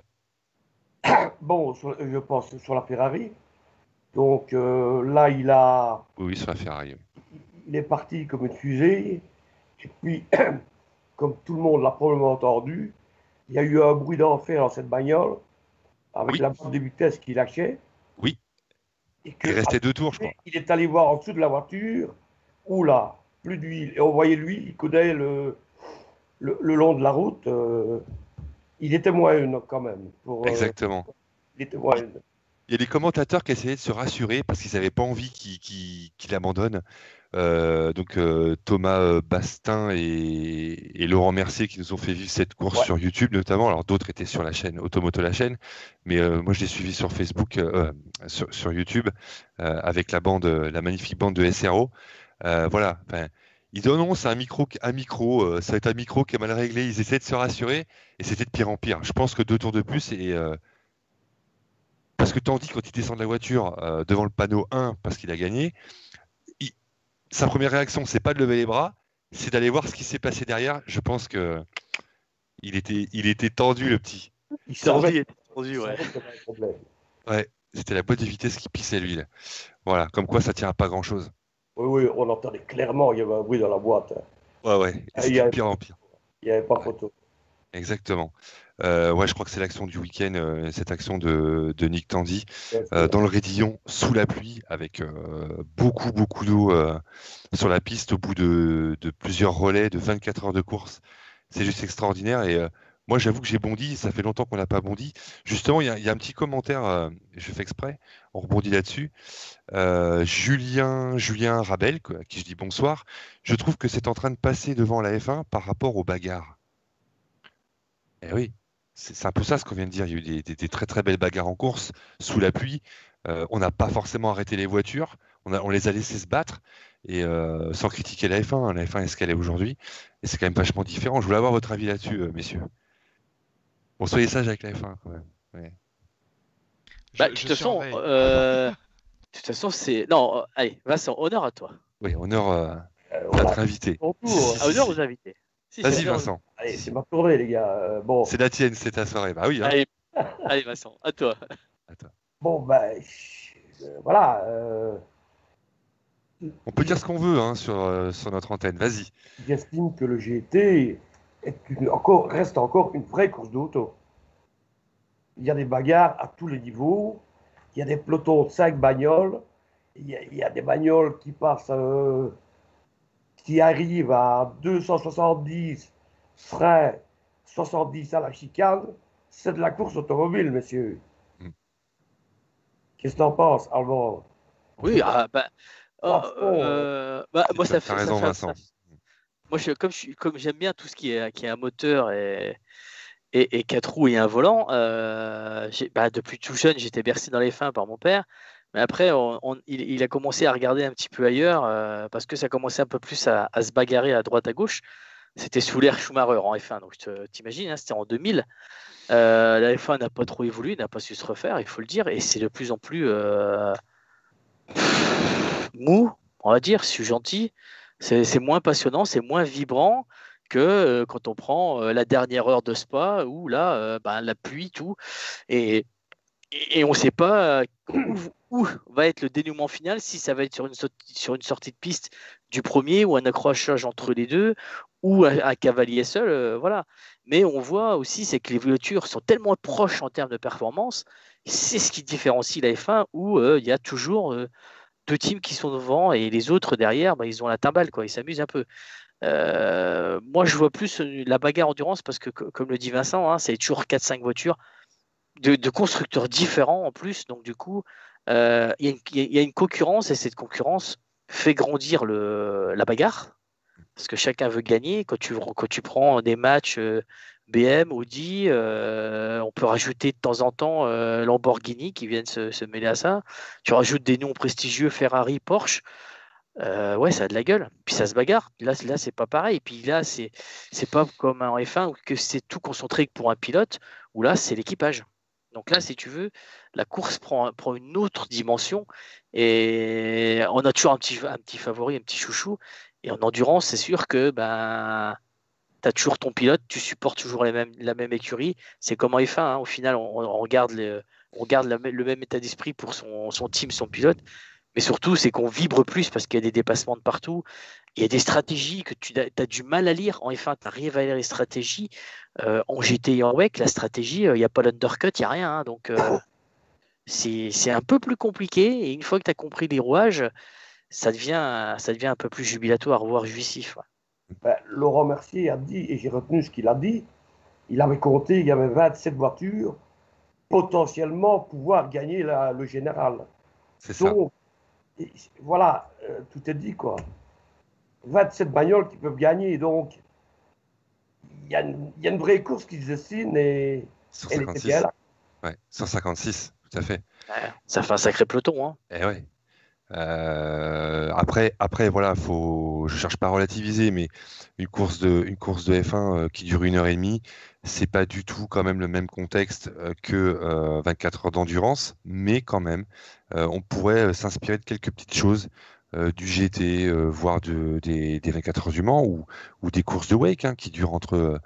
Bon, sur- je pense sur la Ferrari. Donc euh, là, il a, Oui, oui, sur la Ferrari. Oui. il est parti comme une fusée. Et puis, comme tout le monde l'a probablement entendu, il y a eu un bruit d'enfer dans cette bagnole, avec Oui, la boîte de vitesse qu'il lâchait. oui. Et Il que, restait deux tours, je crois. il est allé voir en dessous de la voiture. Oula, plus d'huile. Et on voyait lui, il connaît le, le, le long de la route. Euh, il était moins une quand même. Pour, euh, Exactement. il était moins une. Il y a des commentateurs qui essayaient de se rassurer parce qu'ils n'avaient pas envie qu'il qu'il- qu'il abandonne. Euh, donc euh, Thomas euh, Bastin et, et Laurent Mercier qui nous ont fait vivre cette course Ouais. sur YouTube notamment. Alors d'autres étaient sur la chaîne Automoto la chaîne, mais euh, moi je l'ai suivi sur Facebook, euh, sur, sur YouTube euh, avec la bande, la magnifique bande de S R O. Euh, voilà. Enfin, ils disent oh non, c'est un micro, un micro, euh, ça va être un micro qui est mal réglé. Ils essaient de se rassurer et c'était de pire en pire. Je pense que deux tours de plus et euh, parce que Tandy quand il descend de la voiture euh, devant le panneau un parce qu'il a gagné. il- Sa première réaction, c'est pas de lever les bras, c'est d'aller voir ce qui s'est passé derrière. Je pense que il était, il était tendu, le petit. Il savait, Tendu, tendu, il ouais. savait qu'il y avait un problème. Ouais, c'était la boîte de vitesse qui pissait l'huile. Voilà, comme quoi ça tient à pas grand-chose. Oui, oui, on entendait clairement qu'il y avait un bruit dans la boîte. hein. Ouais, ouais, et Ah, il c'était y de avait, pire en pire. il y avait pas Ouais, photo. exactement. Euh, ouais, je crois que c'est l'action du week-end, euh, cette action de, de Nick Tandy, Bien euh, sûr. dans le raidillon, sous la pluie, avec euh, beaucoup, beaucoup d'eau euh, sur la piste au bout de, de plusieurs relais, de vingt-quatre heures de course. C'est juste extraordinaire. Et euh, moi, j'avoue que j'ai bondi, ça fait longtemps qu'on n'a pas bondi. Justement, il y, a il y a un petit commentaire, euh, je fais exprès, on rebondit là-dessus. Euh, Julien, Julien Rabel, quoi, à qui je dis bonsoir. Je trouve que c'est en train de passer devant la F un par rapport aux bagarres. Eh oui, c'est c'est un peu ça ce qu'on vient de dire. Il y a eu des, des- des très très belles bagarres en course, sous la pluie. Euh, on n'a pas forcément arrêté les voitures, on, a- on les a laissés se battre, et euh, sans critiquer la F un, hein, la F un est ce qu'elle est aujourd'hui, et c'est quand même vachement différent. Je voulais avoir votre avis là-dessus, euh, messieurs. Bon, soyez sages avec la F un quand même. Ouais. Bah, Je, de je toute façon, surveille. euh, de toute façon, c'est. Non, euh, allez, Vincent, honneur à toi. Oui, honneur euh, Euh, à voilà, notre invité. ton Si, tour. si, hein. À si, honneur si. aux invités. Si, c'est Vas-y, honneur aux Vincent. Allez, Si, c'est si. ma tournée, les gars. Euh, bon, C'est la tienne, c'est ta soirée. Bah oui, hein. Allez, allez, Vincent, à toi. Attends. bon ben, euh, voilà. euh, On peut dire ce qu'on veut hein, sur, euh, sur notre antenne. Vas-y. J'estime que le G T est une- encore, reste encore une vraie course d'auto. Il y a des bagarres à tous les niveaux. Il y a des pelotons de cinq bagnoles. Il y a, il y a des bagnoles qui passent, euh, qui arrivent à deux cent soixante-dix freins, soixante-dix à la chicane. C'est de la course automobile, messieurs. Mm. Qu'est-ce que t'en penses, Alban? Oui, ah, bah, oh, Franchement, euh, euh, bah, moi, T'as ça t'as fait, ça raison, fait, ça- Vincent. moi, je, comme je suis, comme j'aime bien tout ce qui est, qui est un moteur et, et, et quatre roues et un volant, euh, j'ai- bah, depuis tout jeune, j'étais bercé dans les fins par mon père. Mais après, on- on- il, il a commencé à regarder un petit peu ailleurs euh, parce que ça commençait un peu plus à, à se bagarrer à droite à gauche. C'était sous l'ère Schumacher en F un, donc tu t'imagines, hein, c'était en deux mille. Euh, la F un n'a pas trop évolué, n'a pas su se refaire, il faut le dire, et c'est de plus en plus euh, mou, on va dire, si je suis gentil. C'est c'est moins passionnant, c'est moins vibrant que euh, quand on prend euh, la dernière heure de Spa où là, euh, ben, la pluie, tout, et, et, et on ne sait pas euh, où, où va être le dénouement final, si ça va être sur une, sortie, sur une sortie de piste du premier ou un accrochage entre les deux ou un, un cavalier seul, euh, voilà. Mais on voit aussi c'est que les voitures sont tellement proches en termes de performance, c'est ce qui différencie la F un où euh, il y a toujours euh, deux teams qui sont devant et les autres derrière, bah, ils ont la timbale, quoi. Ils s'amusent un peu. Euh, moi, je vois plus euh, la bagarre endurance parce que, co- comme le dit Vincent, hein, c'est toujours quatre cinq voitures de, de constructeurs différents en plus. Donc, du coup, euh, il y, a une- il y a une concurrence et cette concurrence fait grandir le, la bagarre parce que chacun veut gagner. Quand tu, quand tu prends des matchs euh, B M, Audi, euh, on peut rajouter de temps en temps euh, Lamborghini qui viennent se, se mêler à ça. Tu rajoutes des noms prestigieux, Ferrari, Porsche. Euh, ouais, ça a de la gueule. Puis ça se bagarre. Là, c- là c'est pas pareil. Puis là, c'est c'est pas comme en F un où que c'est tout concentré que pour un pilote, où là, c'est l'équipage. Donc là, si tu veux, la course prend, prend une autre dimension. Et on a toujours un petit, un petit favori, un petit chouchou. Et en endurance, c'est sûr que ben, tu as toujours ton pilote, tu supportes toujours les mêmes, la même écurie. C'est comme en F un, hein. Au final, on, on regarde, les, on regarde la- le même état d'esprit pour son, son team, son pilote. Mais surtout, c'est qu'on vibre plus parce qu'il y a des dépassements de partout. Il y a des stratégies que tu as du mal à lire. En F un, tu arrives à lire les stratégies. Euh, en G T et en W E C, la stratégie, euh, il n'y a pas d'undercut, il n'y a rien, hein. Donc, euh, c'est c'est un peu plus compliqué. Et une fois que tu as compris les rouages, ça devient, ça devient un peu plus jubilatoire, voire jouissif. Ouais. ben, Laurent Mercier a dit, et j'ai retenu ce qu'il a dit, il avait compté, il y avait vingt-sept voitures, potentiellement pouvoir gagner la- le général. C'est ça. Donc, et- voilà, euh, tout est dit, quoi. vingt-sept bagnoles qui peuvent gagner. Donc, il y, a une- il y a une vraie course qui se dessine et Sur elle était bien cinquante-six. là. Ouais, cent cinquante-six, tout à fait. Ouais, ça fait un sacré peloton, hein. Eh ouais. Euh, après, après, voilà, faut, je cherche pas à relativiser, mais une course de, une course de F un euh, qui dure une heure et demie, c'est pas du tout quand même le même contexte euh, que euh, vingt-quatre heures d'endurance, mais quand même, euh, on pourrait euh, s'inspirer de quelques petites choses euh, du G T, euh, voire de, des, des vingt-quatre heures du Mans ou, ou des courses de wake hein, qui durent entre, euh,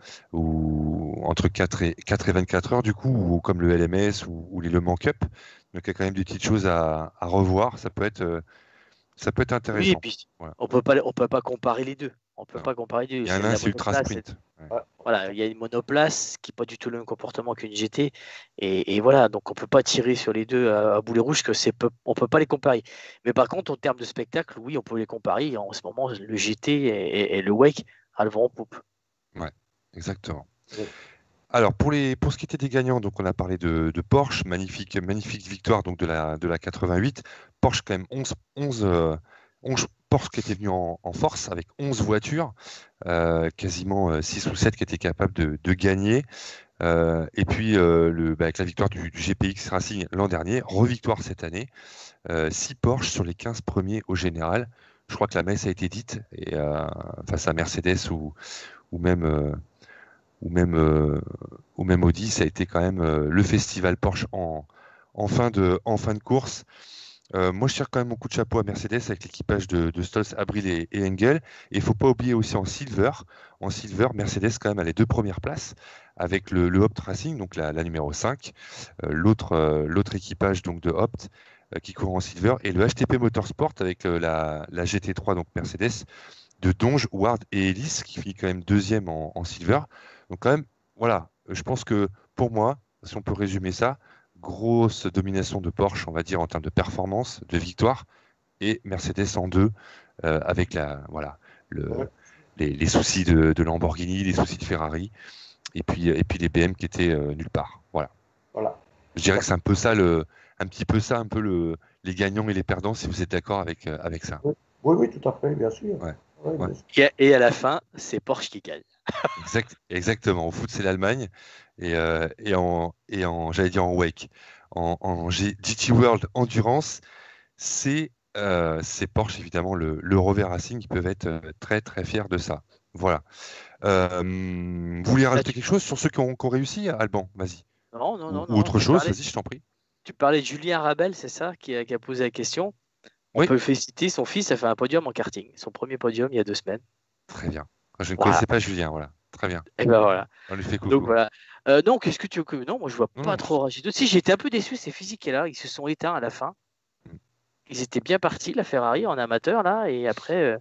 ou, entre quatre et, quatre et vingt-quatre heures du coup, ou comme le L M S ou, ou les Le Mans Cup. Donc il y a quand même des petites choses à, à revoir. Ça peut être, euh, ça peut être Oui, et intéressant. puis Voilà. on peut pas, on peut pas comparer les deux. On peut Non. pas comparer les deux. Il y en C'est a un, la c'est ultra monoplace, c'est- sprint. Ouais. Ouais. voilà, il y a une monoplace qui n'est pas du tout le même comportement qu'une G T. Et, et voilà, donc on peut pas tirer sur les deux à, à boulet rouge, que c'est peu- on peut pas les comparer. Mais par contre, en termes de spectacle, oui, on peut les comparer. En ce moment, le G T et, et- et le Wake a le vent en poupe. Ouais, exactement. Ouais. Alors pour les, pour ce qui était des gagnants, donc on a parlé de, de Porsche, magnifique, magnifique victoire donc de la, de la quatre-vingt-huit. Porsche quand même onze, onze, euh, onze Porsche qui était venu en, en force avec onze voitures, euh, quasiment euh, six ou sept qui étaient capables de, de gagner. Euh, et puis euh, le, bah, avec la victoire du, du G P X Racing l'an dernier, revictoire cette année. Euh, six Porsche sur les quinze premiers au général. Je crois que la messe a été dite et euh, face à Mercedes ou, ou même euh, ou même euh, ou même Audi, ça a été quand même euh, le festival Porsche en, en fin de en fin de course. Euh, moi, je tire quand même mon coup de chapeau à Mercedes avec l'équipage de, de Stolz, Abril et, et Engel. Et il faut pas oublier aussi en silver, en silver, Mercedes quand même a les deux premières places avec le, le Opt Racing, donc la, la numéro cinq, euh, l'autre euh, l'autre équipage donc de Opt euh, qui court en silver et le H T P Motorsport avec euh, la, la G T trois donc Mercedes de Donge, Ward et Ellis qui finit quand même deuxième en, en silver. Donc quand même, voilà, je pense que pour moi, si on peut résumer ça, grosse domination de Porsche, on va dire, en termes de performance, de victoire, et Mercedes en deux, euh, avec la, voilà, Ouais. le, les, les soucis de, de Lamborghini, les soucis de Ferrari, et puis, et puis les B M qui étaient euh, nulle part. Voilà. Voilà. Je dirais que c'est un peu ça, le, un petit peu ça, un peu le, les gagnants et les perdants, si vous êtes d'accord avec, euh, avec ça. Oui, oui, oui, tout à fait, bien sûr. Ouais. Ouais, Ouais. bien sûr. Et, et à la fin, c'est Porsche qui gagne. Exact, exactement. Au foot, c'est l'Allemagne. Et, euh, et en, et en j'allais dire en wake. En, en G- GT World Endurance, c'est euh, c'est Porsche, évidemment, le, le Rover Racing, qui peuvent être euh, très, très fiers de ça. Voilà. Euh, vous voulez Là, rajouter tu... quelque chose sur ceux qui ont, qui ont réussi, Alban? Vas-y. Non, non, Ou, non, ou non. autre Tu chose, parlais, vas-y, je t'en prie. tu parlais de Julien Rabel, c'est ça, qui a, qui a posé la question. On Oui, peut le féliciter, son fils a fait un podium en karting. Son premier podium il y a deux semaines. très bien. Je ne Voilà. connaissais pas Julien, voilà. Très bien. Et ben voilà. On lui fait Donc coucou. voilà. Euh, non, qu'est-ce que tu veux que. Non, moi je vois Non, pas non. trop Rachid. Si, j'étais un peu déçu, ces physiques là, ils se sont éteints à la fin. Mm. Ils étaient bien partis, la Ferrari en amateur là, et après, euh,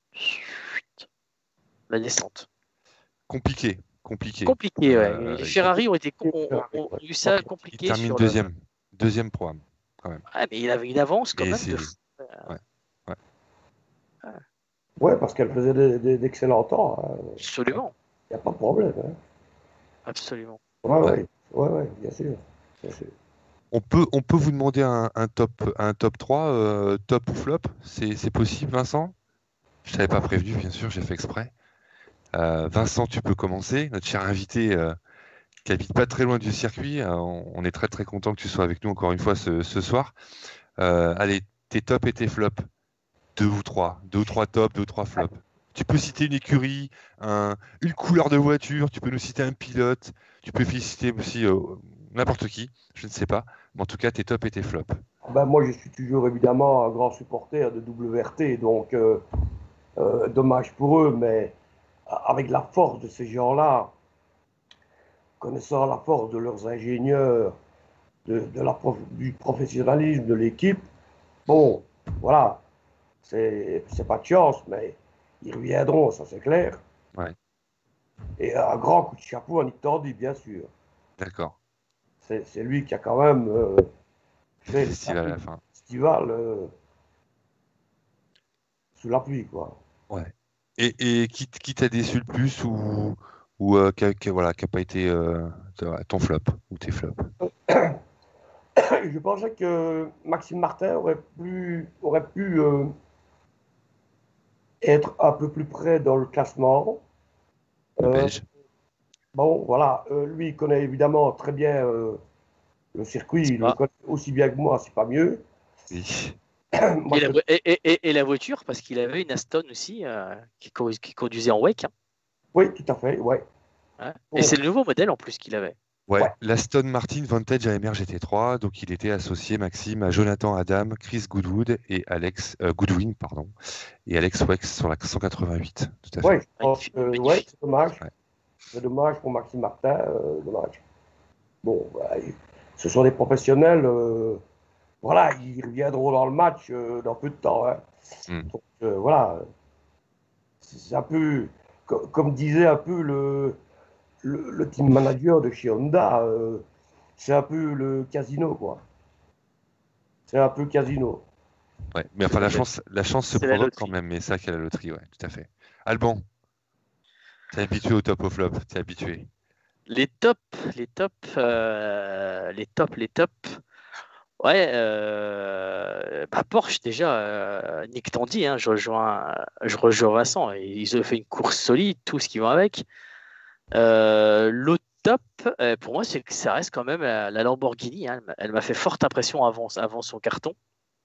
chut, la descente. Compliqué, compliqué. Compliqué, ouais. Les Euh, Ferrari ont, été, ont, ont- Ferrari, ont ouais. eu ça il compliqué termine sur le. deuxième. Deuxième programme, quand même. Ouais, mais il avait une avance quand Et même de c'est. fou. Ouais, ouais. Ouais, parce qu'elle faisait des- des- d'excellents temps. Il Absolument. n'y a pas de problème. Hein. Absolument. Ouais, Ouais. ouais, ouais, ouais, bien sûr. Bien sûr. On peut, on peut vous demander un, un top, un top trois, euh, top ou flop? C'est c'est possible, Vincent? Je t'avais pas prévenu, bien sûr, j'ai fait exprès. Euh, Vincent, tu peux commencer. Notre cher invité euh, qui habite pas très loin du circuit. Euh, on, on est très très content que tu sois avec nous encore une fois ce, ce soir. Euh, allez, tes tops et tes flops. Deux ou trois. Deux ou trois tops, deux ou trois flops. Tu peux citer une écurie, un, une couleur de voiture, tu peux nous citer un pilote, tu peux citer aussi euh, n'importe qui, je ne sais pas. Mais en tout cas, tes tops et tes flops. Ben, moi, je suis toujours évidemment un grand supporter de W R T, donc euh, euh, dommage pour eux, mais avec la force de ces gens-là, connaissant la force de leurs ingénieurs, de, de la prof, du professionnalisme de l'équipe, bon, voilà, c'est c'est pas de chance, mais ils reviendront, ça c'est clair. Ouais, Et un grand coup de chapeau à Nick Tandy, bien sûr. d'accord. C'est c'est lui qui a quand même euh, fait le Festival à la fin. festival euh, sous la pluie, quoi. Ouais. Et, et qui, t- qui t'a déçu le plus ou, ou euh, qui a, qui a- voilà, qui a pas été euh, ton flop ou tes flops? Je pensais que Maxime Martin aurait pu, aurait pu euh, être un peu plus près dans le classement. Le Euh, Belge. bon, voilà, euh, lui, il connaît évidemment très bien euh, le circuit, C'est il le pas. connaît aussi bien que moi, c'est pas mieux. Oui. Moi, Et la, je- vo- et, et- et- et la voiture, parce qu'il avait une Aston aussi euh, qui, co- qui conduisait en wake, hein. Oui, tout à fait, ouais. Ouais. Et Bon, c'est le nouveau modèle en plus qu'il avait. Ouais, ouais, l'Aston Martin Vantage A M R G T trois, donc il était associé, Maxime, à Jonathan Adam, Chris Goodwood et Alex euh, Goodwin, pardon, et Alex Wex sur la cent quatre-vingt-huit, tout à fait. ouais, je pense Magnifique. que, ouais, Magnifique. c'est dommage. Ouais. C'est dommage pour Maxime Martin, euh, dommage. Bon, bah, il- ce sont des professionnels, euh, voilà, ils reviendront dans le match euh, dans peu de temps, hein. Hmm. Donc, euh, voilà, c'est un peu, co- comme disait un peu le, le, le team manager de chez Honda, euh, c'est un peu le casino, quoi. C'est un peu casino. Ouais. Mais enfin, C'est la la, chance, la chance se c'est la provoque quand loterie. même, mais ça, qu'il y a la loterie, ouais, tout à fait. Alban, t'es habitué au top au flop, t'es habitué. Les tops, les tops, euh, les tops, les tops. Ouais, euh, bah Porsche déjà, euh, Nick Tandy, hein, je rejoins, je rejoins Vincent. Ils ont fait une course solide, tout ce qui va avec. Euh, le top, euh, pour moi, c'est que ça reste quand même la, la Lamborghini, hein. Elle m'a elle m'a fait forte impression avant, avant son carton.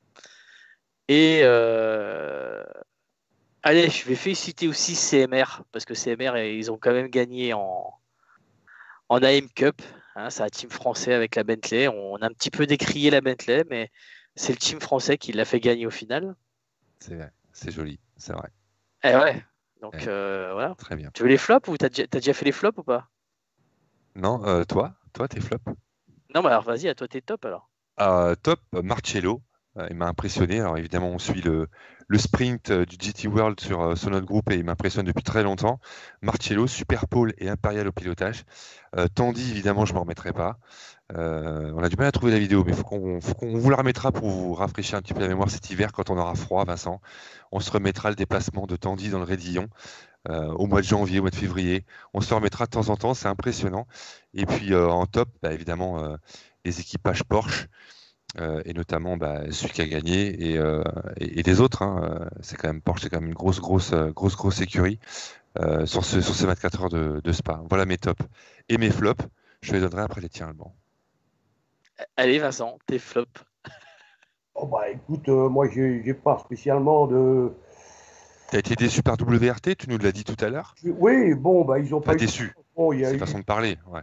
Et euh, allez, je vais féliciter aussi C M R parce que C M R, ils ont quand même gagné en, en A M Cup, hein. C'est un team français avec la Bentley. On a un petit peu décrié la Bentley, mais c'est le team français qui l'a fait gagner au final. C'est vrai, c'est joli, c'est vrai. Eh ouais, donc Eh, euh, voilà. très bien. Tu veux les flops ou t'as déjà, t'as déjà fait les flops ou pas? Non, euh, toi, toi, tes flops? Non, mais alors vas-y, à toi tes top alors. Euh, top, Marcello, euh, il m'a impressionné. Alors évidemment, on suit le, le sprint euh, du G T World sur, euh, sur notre groupe et il m'impressionne depuis très longtemps. Marcello, super pole et impérial au pilotage. Euh, Tandy, évidemment, je ne m'en remettrai pas. Euh, on a du mal à trouver la vidéo, mais faut qu'on, faut qu'on vous la remettra pour vous rafraîchir un petit peu la mémoire cet hiver quand on aura froid, Vincent. On se remettra le déplacement de Tandy dans le Rédillon euh, au mois de janvier, au mois de février. On se le remettra de temps en temps, c'est impressionnant. Et puis euh, en top, bah, évidemment, euh, les équipages Porsche euh, et notamment bah, celui qui a gagné et, euh, et, et les autres. Hein, euh, c'est quand même Porsche, c'est quand même une grosse, grosse, euh, grosse, grosse écurie euh, sur, ce, sur ces vingt-quatre heures de, de Spa. Voilà mes tops. Et mes flops, je les donnerai après les tiens, Alban. Allez, Vincent, tes flops. Oh, bah, écoute, euh, moi, j'ai j'ai pas spécialement de. Tu as été déçu par W R T, tu nous l'as dit tout à l'heure. Oui, bon, bah, ils ont Enfin, pas eu. déçu, Bon, il y a c'est eu, façon de parler. Ouais.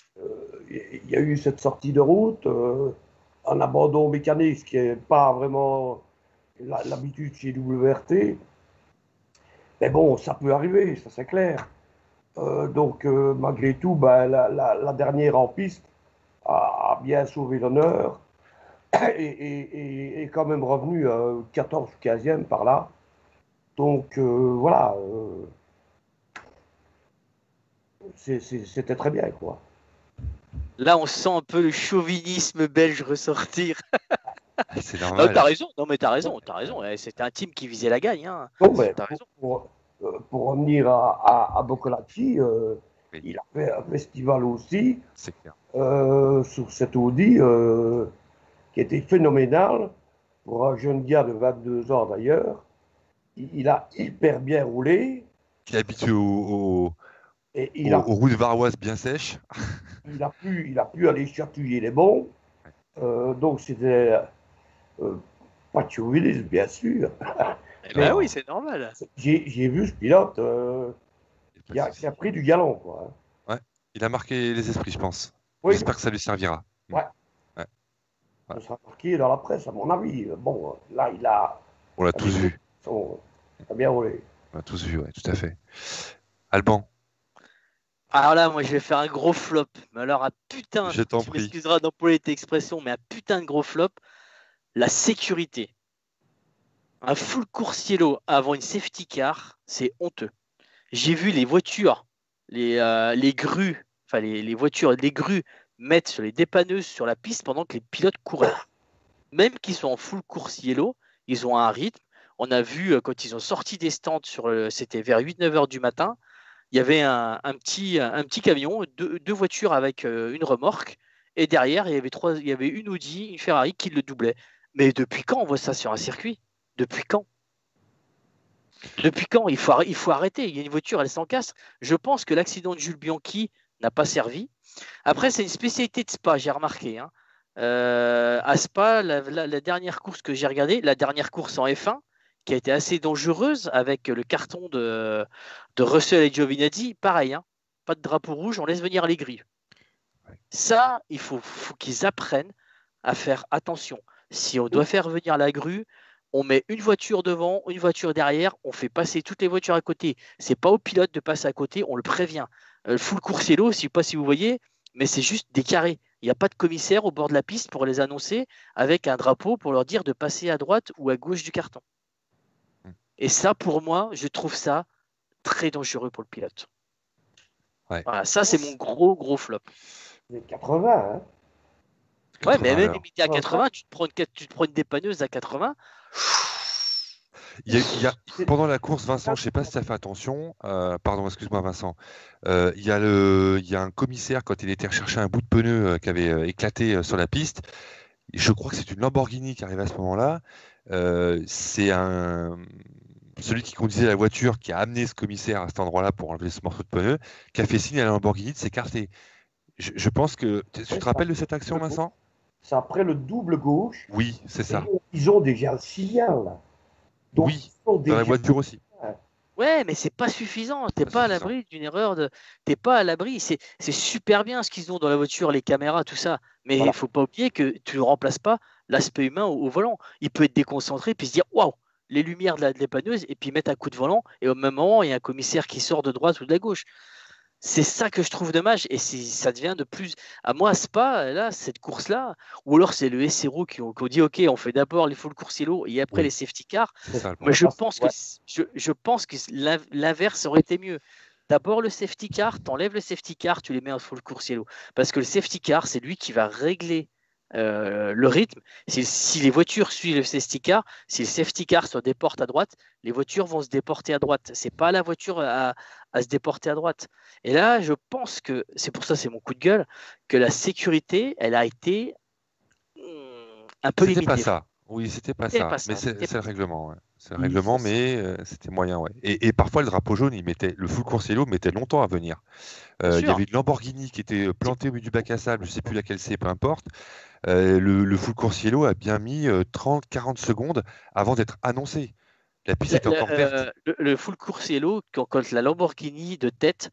il y a eu cette sortie de route, euh, un abandon mécanique, ce qui n'est pas vraiment la- l'habitude chez W R T. Mais bon, ça peut arriver, ça c'est clair. Euh, donc, euh, malgré tout, bah, la, la- la dernière en piste a, a bien sauvé l'honneur et, et- et- est quand même revenu à quatorze ou quinzième par là. Donc, euh, voilà, euh, c'est- c'est- c'était très bien, quoi. Là, on sent un peu le chauvinisme belge ressortir. Ah, c'est Ah, t'as normal. raison, non mais t'as raison, t'as raison. Eh, c'était un team qui visait la gagne, hein. Non, mais T'as pour, raison. pour, euh, pour revenir à, à, à Boccolacci, euh, Oui, il a fait un festival aussi c'est clair. euh, sur cette Audi euh, qui était phénoménal pour un jeune gars de vingt-deux ans d'ailleurs. Il, il a hyper bien roulé Qui est habitué au, au- et il aux, a, aux routes varoises bien sèches. il a, pu, il a pu aller chatouiller les bons. Euh, donc c'était euh, pas de chauvinisme, bien sûr. Eh Mais ben Non, oui, c'est normal. j'ai j'ai vu ce pilote euh, il y a pas qui, de a, qui a souci. pris du galon, quoi. Ouais, il a marqué les esprits, je pense. Oui, J'espère que ça lui servira. Mm. ouais. Ouais, Ça ouais. sera marqué dans la presse, à mon avis. Bon, là, il a, On l'a tous vu. son, ça a bien roulé. On l'a tous vu, ouais, tout à fait. Alban, Alors là, moi, je vais faire un gros flop. Mais alors, un putain, je t'en tu prie. m'excuseras d'employer tes expressions, mais un putain de gros flop, la sécurité. Un full course yellow avant une safety car, c'est honteux. J'ai vu les voitures, les, euh, les grues, enfin les, les voitures, les grues mettre sur les dépanneuses sur la piste pendant que les pilotes couraient. Même qu'ils sont en full course yellow, ils ont un rythme. On a vu euh, quand ils ont sorti des stands, sur, euh, c'était vers huit neuf heures du matin, il y avait un, un petit, un petit camion, deux, deux voitures avec euh, une remorque, et derrière, il y avait trois, il y avait une Audi, une Ferrari qui le doublait. Mais depuis quand on voit ça sur un circuit? Depuis quand? Depuis quand il faut, arr- il faut arrêter. Il y a une voiture, elle s'encasse. Je pense que l'accident de Jules Bianchi n'a pas servi. Après, c'est une spécialité de Spa, j'ai remarqué. Hein. Euh, à Spa, la, la- la dernière course que j'ai regardée, la dernière course en F un, qui a été assez dangereuse avec le carton de, de Russell et Giovinazzi, pareil. Hein. Pas de drapeau rouge, on laisse venir les grilles. Ça, il faut, faut qu'ils apprennent à faire attention. Si on doit faire venir la grue, on met une voiture devant, une voiture derrière, on fait passer toutes les voitures à côté. C'est pas au pilote de passer à côté, on le prévient. Euh, le full coursiello, je sais pas si vous voyez, mais c'est juste des carrés. Il n'y a pas de commissaire au bord de la piste pour les annoncer avec un drapeau pour leur dire de passer à droite ou à gauche du carton. Et ça, pour moi, je trouve ça très dangereux pour le pilote. Ouais. Voilà, ça, c'est mon gros, gros flop. Les quatre-vingts, hein. Ouais, mais quatre-vingts à même l'heure. limité à quatre-vingts, tu te prends une, tu te prends une dépanneuse à quatre-vingts. Il y a, il y a- pendant la course, Vincent, je ne sais pas si tu as fait attention, euh, pardon, excuse-moi Vincent, euh, il, y a le, il y a un commissaire quand il était rechercher un bout de pneu euh, qui avait euh, éclaté euh, sur la piste. Je crois que c'est une Lamborghini qui arrive à ce moment-là. Euh, c'est un, celui qui conduisait la voiture qui a amené ce commissaire à cet endroit-là pour enlever ce morceau de pneu, qui a fait signe à la Lamborghini de s'écarter. Je, je pense que... Tu tu te rappelles de cette action, Vincent? C'est après le double gauche. Oui, c'est ça. Et ils ont déjà le signal. Donc, Oui, ils sont dans déjà... la voiture aussi. Ouais, mais c'est pas suffisant. T'es Pas pas à suffisant. l'abri d'une erreur de. T'es pas à l'abri. C'est c'est super bien ce qu'ils ont dans la voiture, les caméras, tout ça. Mais il Voilà. faut pas oublier que tu ne remplaces pas l'aspect humain au, au volant. Il peut être déconcentré puis se dire waouh, les lumières de la de l'épanneuse et puis mettre un coup de volant et au même moment il y a un commissaire qui sort de droite ou de la gauche. C'est ça que je trouve dommage et c'est- ça devient de plus. À moi, Spa, là, cette course-là, ou alors c'est le S R O qui ont, qui ont dit ok, on fait d'abord les full coursiello et après Oui. les safety cars. C'est ça le Mais je Ouais. pense que, je, je pense que l'in- l'inverse aurait été mieux. D'abord le safety car, tu enlèves le safety car, tu les mets en full coursiello. Parce que le safety car, c'est lui qui va régler euh, le rythme. Si, si les voitures suivent le safety car, si le safety car se déporte à droite, les voitures vont se déporter à droite. C'est pas la voiture à, à se déporter à droite. Et là, je pense que, c'est pour ça, c'est mon coup de gueule, que la sécurité, elle a été hum, un peu C'était pas limitée. ça. Oui, c'était pas C'était ça. pas ça, Mais c'est c'était c'est le pas ça. règlement. Ouais. C'est le Il règlement, faut- mais euh, c'était moyen. Ouais. Et, et parfois, le drapeau jaune, il mettait, le full coursiello mettait longtemps à venir. Bien Euh, il y sûr. avait une Lamborghini qui était plantée au milieu du bac à sable, je ne sais plus laquelle c'est, peu importe. Euh, le, le full coursiello a bien mis euh, trente à quarante secondes avant d'être annoncé. La piste Le, était encore le, verte. euh, le- le full coursiello, quand, quand la Lamborghini de tête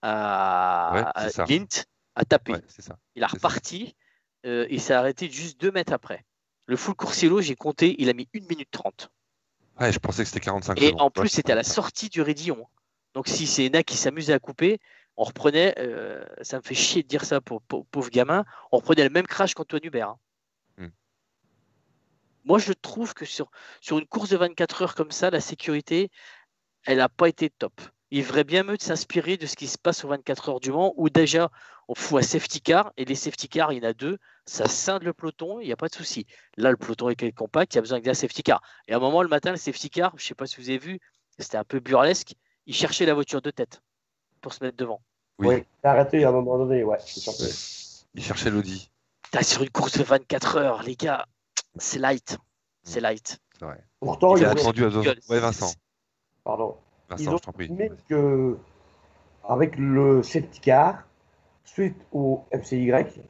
Ouais, à, c'est à ça. Lint a tapé. Ouais, c'est ça. Il a C'est ça. reparti, euh, il s'est arrêté juste deux mètres après. Le full coursiello, j'ai compté, il a mis une minute trente. Ouais, je pensais que c'était quarante-cinq Et secondes. en Ouais, plus, c'est c'était à la quarante-cinq. sortie du raidillon. Donc si c'est Ena qui s'amusait à couper, on reprenait, euh, ça me fait chier de dire ça pour, pour pauvre gamin, on reprenait le même crash qu'Antoine Hubert. Hein. Hmm. Moi, je trouve que sur, sur une course de vingt-quatre heures comme ça, la sécurité, elle n'a pas été top. Il ferait bien mieux de s'inspirer de ce qui se passe aux vingt-quatre heures du Mans, où déjà on fout un safety car, et les safety cars, il y en a deux, ça scinde le peloton, il n'y a pas de souci. Là, le peloton est compact, il y a besoin d'un safety car. Et à un moment, le matin, le safety car, je ne sais pas si vous avez vu, c'était un peu burlesque, il cherchait la voiture de tête pour se mettre devant. Oui, Oui, t'as arrêté à un moment donné, ouais, tout à fait. il cherchait l'Audi. Putain, sur une course de vingt-quatre heures, les gars, c'est light. C'est light. C'est vrai. Pourtant, Il ils a ont, attendu à Gueule. Ouais, Vincent. pardon, ils Vincent, ont je t'en prie. estimé que avec le safety car, suite au F C Y,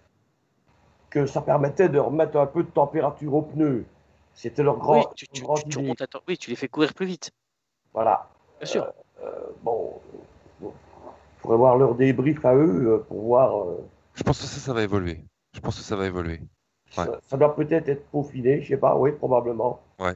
que ça permettait de remettre un peu de température aux pneus. C'était leur grand, Oui, tu, tu, grande tu, tu idée. remontes à temps. Oui, tu les fais courir plus vite. Voilà. Bien sûr. Euh, bon, il faudrait voir leur débrief à eux euh, pour voir. euh, Je pense que ça, ça va évoluer. Je pense que ça va évoluer. Ouais. ça, ça doit peut-être être peaufiné, je sais pas, oui, probablement. Ouais.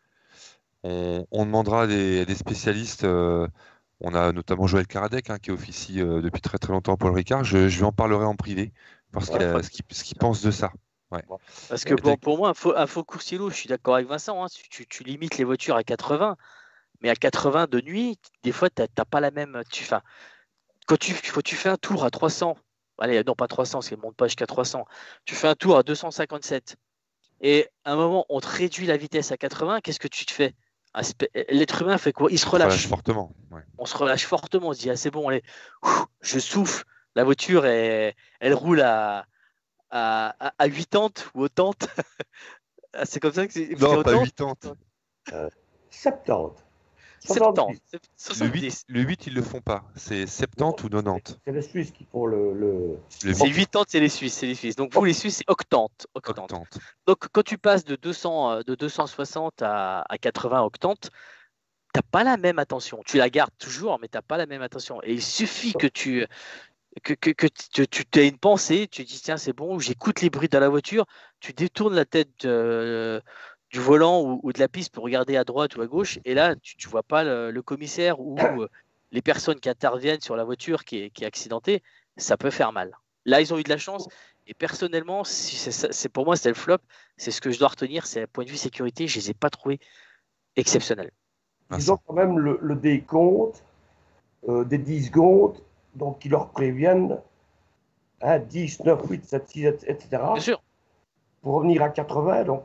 On, on demandera à des, à des spécialistes. euh, on a notamment Joël Karadec hein, qui officie euh, depuis très très longtemps à Paul Ricard. Je, je lui en parlerai en privé parce Ouais, qu'il a- pas- ce qu'il ce qu'il pense de ça. Ouais. Parce que Peut-être- bon, pour moi, un faux, un faux coursiello, je suis d'accord avec Vincent, hein, tu, tu- tu limites les voitures à quatre-vingts, mais à quatre-vingts de nuit, des fois, tu n'as pas la même. Tu, enfin, quand tu, quand tu fais un tour à trois cents, allez, non pas trois cents, parce qu'elle ne monte pas jusqu'à trois cents, tu fais un tour à deux cent cinquante-sept, et à un moment, on te réduit la vitesse à quatre-vingts, qu'est-ce que tu te fais? Un spé- L'être humain fait quoi? Il se relâche relâche. fortement. Ouais. On se relâche fortement, on se dit, ah, c'est bon, allez, ouf, je souffle, la voiture, elle, elle roule à, à, à, à quatre-vingts ou quatre-vingts. Ah, c'est comme ça que c'est. Non, pas quatre-vingts. quatre-vingts. Euh, soixante-dix. soixante-dix. Le soixante-dix. huit, le huit, ils le font pas. C'est soixante-dix ou quatre-vingt-dix. C'est les Suisses qui font le. le... Le C'est huit, quatre-vingt-dix, c'est les Suisses, c'est les Suisses. Donc vous, les Suisses, c'est octante. octante. quatre-vingt-dix. Donc quand tu passes de deux cents, euh, de deux cent soixante à, à quatre-vingts octante, t'as pas la même attention. Tu la gardes toujours, mais t'as pas la même attention. Et il suffit que tu que, que, que tu, tu aies une pensée, tu dis tiens c'est bon, j'écoute les bruits dans la voiture, tu détournes la tête euh, du volant ou, ou de la piste pour regarder à droite ou à gauche, et là tu, tu vois pas le, le commissaire ou euh, les personnes qui interviennent sur la voiture qui est, qui est accidentée, ça peut faire mal. Là ils ont eu de la chance, et personnellement, si c'est, c'est pour moi c'est le flop, c'est ce que je dois retenir, c'est point de vue sécurité, je les ai pas trouvés exceptionnels. Ils ont quand même le, le décompte euh, des dix secondes, donc ils leur préviennent hein, dix, neuf, huit, sept, six, et cetera. Bien sûr. Pour revenir à quatre-vingts, donc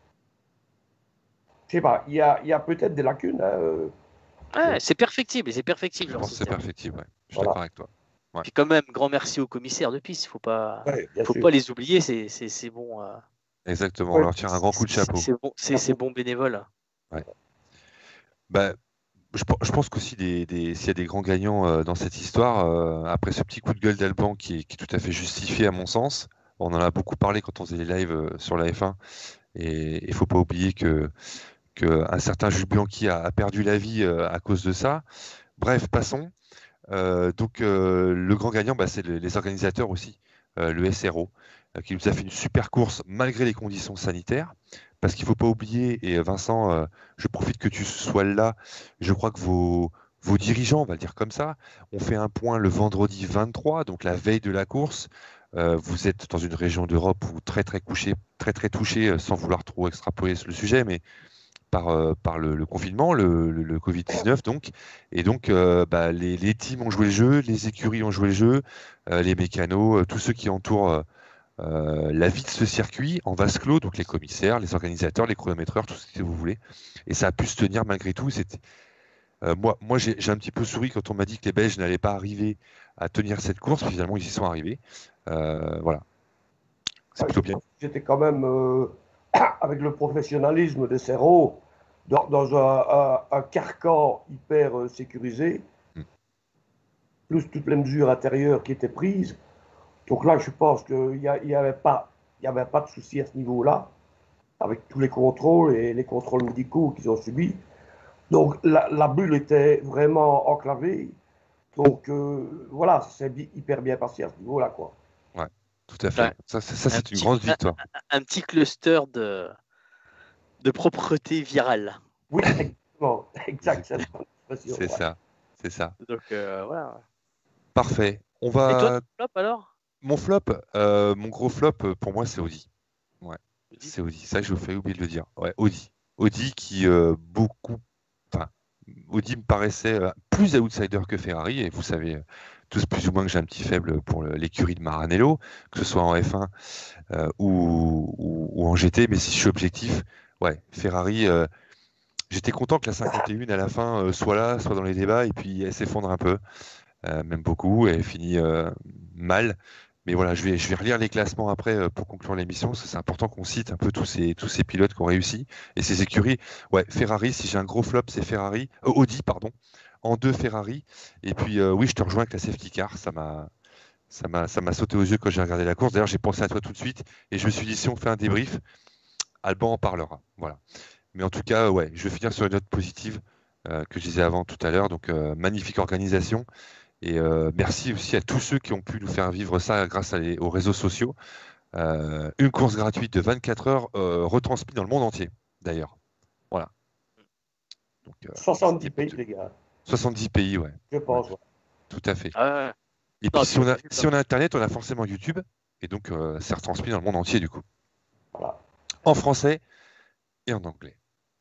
je sais pas, il y a, il y a peut-être des lacunes. Hein, euh, Ouais, c'est perfectible, c'est perfectible. Je leur pense que c'est système. perfectible, ouais. Je suis Voilà. d'accord avec toi. Ouais. Puis quand même, grand merci aux commissaires de piste. Il faut pas, ouais, bien faut sûr. pas les oublier. C'est, c'est, c'est bon. euh, Exactement, on Ouais. leur tire un grand coup de chapeau. C'est bon, c'est, c'est bon bénévole. Bah, je, pe- je pense qu'aussi des, des- s'il y a des grands gagnants euh, dans cette histoire, euh, après ce petit coup de gueule d'Alban qui est, qui est tout à fait justifié à mon sens, on en a beaucoup parlé quand on faisait les lives euh, sur la F un, et il faut pas oublier que, que un certain Jules Bianchi a, a perdu la vie euh, à cause de ça. Bref, passons. Euh, donc euh, le grand gagnant, bah, c'est le- les organisateurs aussi, euh, le S R O, euh, qui nous a fait une super course malgré les conditions sanitaires. Parce qu'il ne faut pas oublier, et euh, Vincent, euh, je profite que tu sois là, je crois que vos, vos dirigeants, on va le dire comme ça, ont fait un point le vendredi vingt-trois, donc la veille de la course. Euh, vous êtes dans une région d'Europe où très très couché, très très touché, euh, sans vouloir trop extrapoler le sujet, mais par, euh, par le, le confinement, le, le- le covid dix-neuf donc. Et donc, euh, bah, les, les teams ont joué le jeu, les écuries ont joué le jeu, euh, les mécanos, euh, tous ceux qui entourent euh, euh, la vie de ce circuit en vase clos, donc les commissaires, les organisateurs, les chronométreurs, tout ce que vous voulez. Et ça a pu se tenir malgré tout. C'était, euh, moi, moi j'ai j'ai un petit peu souri quand on m'a dit que les Belges n'allaient pas arriver à tenir cette course. Finalement, ils y sont arrivés. Euh, voilà. C'est Ouais, plutôt je bien. pense que J'étais quand même, euh, avec le professionnalisme des S R O, dans, dans un, un- un carcan hyper euh, sécurisé, Mm. plus toutes les mesures intérieures qui étaient prises. Donc là, je pense qu'il n'y avait, avait pas il y avait pas de souci à ce niveau-là, avec tous les contrôles et les contrôles médicaux qu'ils ont subis. Donc la, la bulle était vraiment enclavée. Donc euh, voilà, c'est bi- hyper bien passé à ce niveau-là, quoi. Tout à fait. Ouais. Ça, ça, ça, Un c'est une petit- grande victoire. Un petit cluster de, de propreté virale. Oui, exactement. Exact, c'est Exactement. la expression, C'est ouais. ça. C'est ça. Donc euh, voilà. Parfait. On Et toi, va. ton flop alors? Mon flop, euh, mon gros flop, euh, pour moi, c'est Audi. Ouais, c'est Audi. Ça, je vous fais oublier de le dire. Ouais, Audi. Audi qui euh, beaucoup. Enfin, Audi me paraissait euh, plus outsider que Ferrari. Et vous savez euh, tous plus ou moins que j'ai un petit faible pour le- l'écurie de Maranello, que ce soit en F un euh, ou, ou- ou en G T. Mais si je suis objectif, ouais, Ferrari. euh, J'étais content que la cinquante et un à la fin euh, soit là, soit dans les débats, et puis elle s'effondre un peu, euh, même beaucoup, et elle finit euh, mal. Mais voilà, je vais, je vais relire les classements après euh, pour conclure l'émission, parce que c'est important qu'on cite un peu tous ces, tous ces pilotes qui ont réussi, et ces écuries. Ouais, Ferrari, si j'ai un gros flop, c'est Ferrari, euh, Audi, pardon, en deux Ferrari. Et puis euh, oui, je te rejoins avec la safety car, ça m'a, ça m'a, ça m'a sauté aux yeux quand j'ai regardé la course. D'ailleurs, j'ai pensé à toi tout de suite, et je me suis dit, si on fait un débrief, Alban en parlera. Voilà. Mais en tout cas, ouais, je vais finir sur une note positive euh, que je disais avant tout à l'heure. Donc, euh, magnifique organisation. Et euh, merci aussi à tous ceux qui ont pu nous faire vivre ça grâce à les- aux réseaux sociaux. Euh, une course gratuite de vingt-quatre heures euh, retransmise dans le monde entier, d'ailleurs. Voilà. Donc, euh, soixante-dix c'était pays, les gars, soixante-dix pays, ouais, je pense. ouais. tout à fait. Ah ouais. Et Non, puis, si on, a, j'ai vu si on a Internet, on a forcément YouTube. Et donc, euh, c'est retransmis dans le monde entier, du coup. Voilà. En français et en anglais.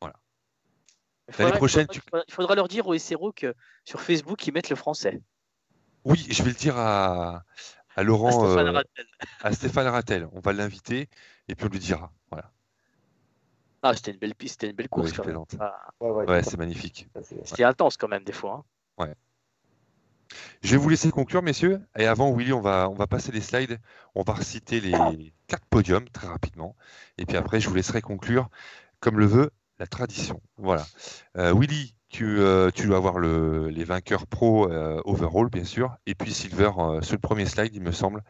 Il L'année faudra, prochaine, il tu... faudra- il faudra leur dire au S R O que sur Facebook, ils mettent le français. Oui, je vais le dire à, à À Laurent, Stéphane euh, Rattel. à Stéphane Rattel. On va l'inviter et puis on lui dira. Voilà. Ah, c'était une belle piste, c'était une belle course Oui, je quand même. plaisante. Ah, Ouais, ouais, Ouais, tout c'est magnifique. à fait. c'était intense quand même des fois. hein. Je vais vous laisser conclure, messieurs. Et avant, Willy, on va, on va passer les slides. On va reciter les quatre podiums très rapidement. Et puis après, je vous laisserai conclure, comme le veut la tradition. Voilà. Euh, Willy, tu tu, euh, tu dois avoir le, les vainqueurs pro euh, overall, bien sûr, et puis silver euh, sur le premier slide, il me semble.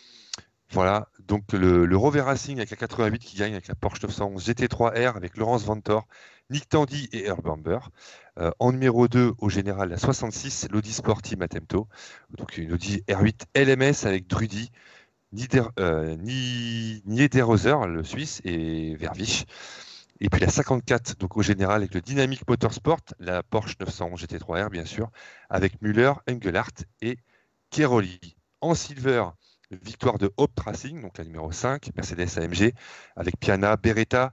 Voilà, donc le, le Rover Racing avec la quatre-vingt-huit qui gagne avec la Porsche neuf cent onze G T trois R avec Laurence Vantore, Nick Tandy et Herb Bamber. Euh, en numéro deux, au général, la soixante-six, l'Audi Sport Team Attempto. Donc une Audi R huit L M S avec Drudy, Nieder, euh, Ni- Niederhauser, le Suisse, et Vervisch. Et puis la cinquante-quatre, donc au général, avec le Dynamic Motorsport, la Porsche neuf cent onze G T trois R, bien sûr, avec Müller, Engelhardt et Keroli. En silver, victoire de Haupt Racing, donc la numéro cinq, Mercedes A M G, avec Piana, Beretta,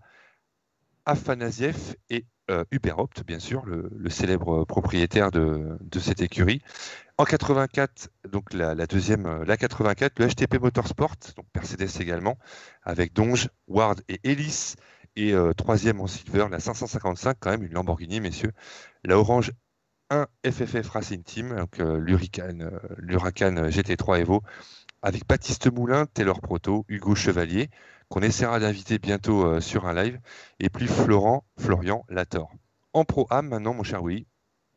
Afanasiev et euh, Hubert Haupt, bien sûr, le, le célèbre propriétaire de, de cette écurie. En quatre-vingt-quatre, donc la, la deuxième, euh, la quatre-vingt-quatre, le H T P Motorsport, donc Mercedes également, avec Donge, Ward et Ellis. Et euh, troisième en silver, la cinq cent cinquante-cinq, quand même une Lamborghini, messieurs. La Orange un F F F Racing Team, donc euh, l'Huracan euh, l'Huracan G T trois Evo, avec Baptiste Moulin, Taylor Proto, Hugo Chevalier, qu'on essaiera d'inviter bientôt euh, sur un live, et puis Florent, Florian Lator. En Pro-Am maintenant, mon cher Willy,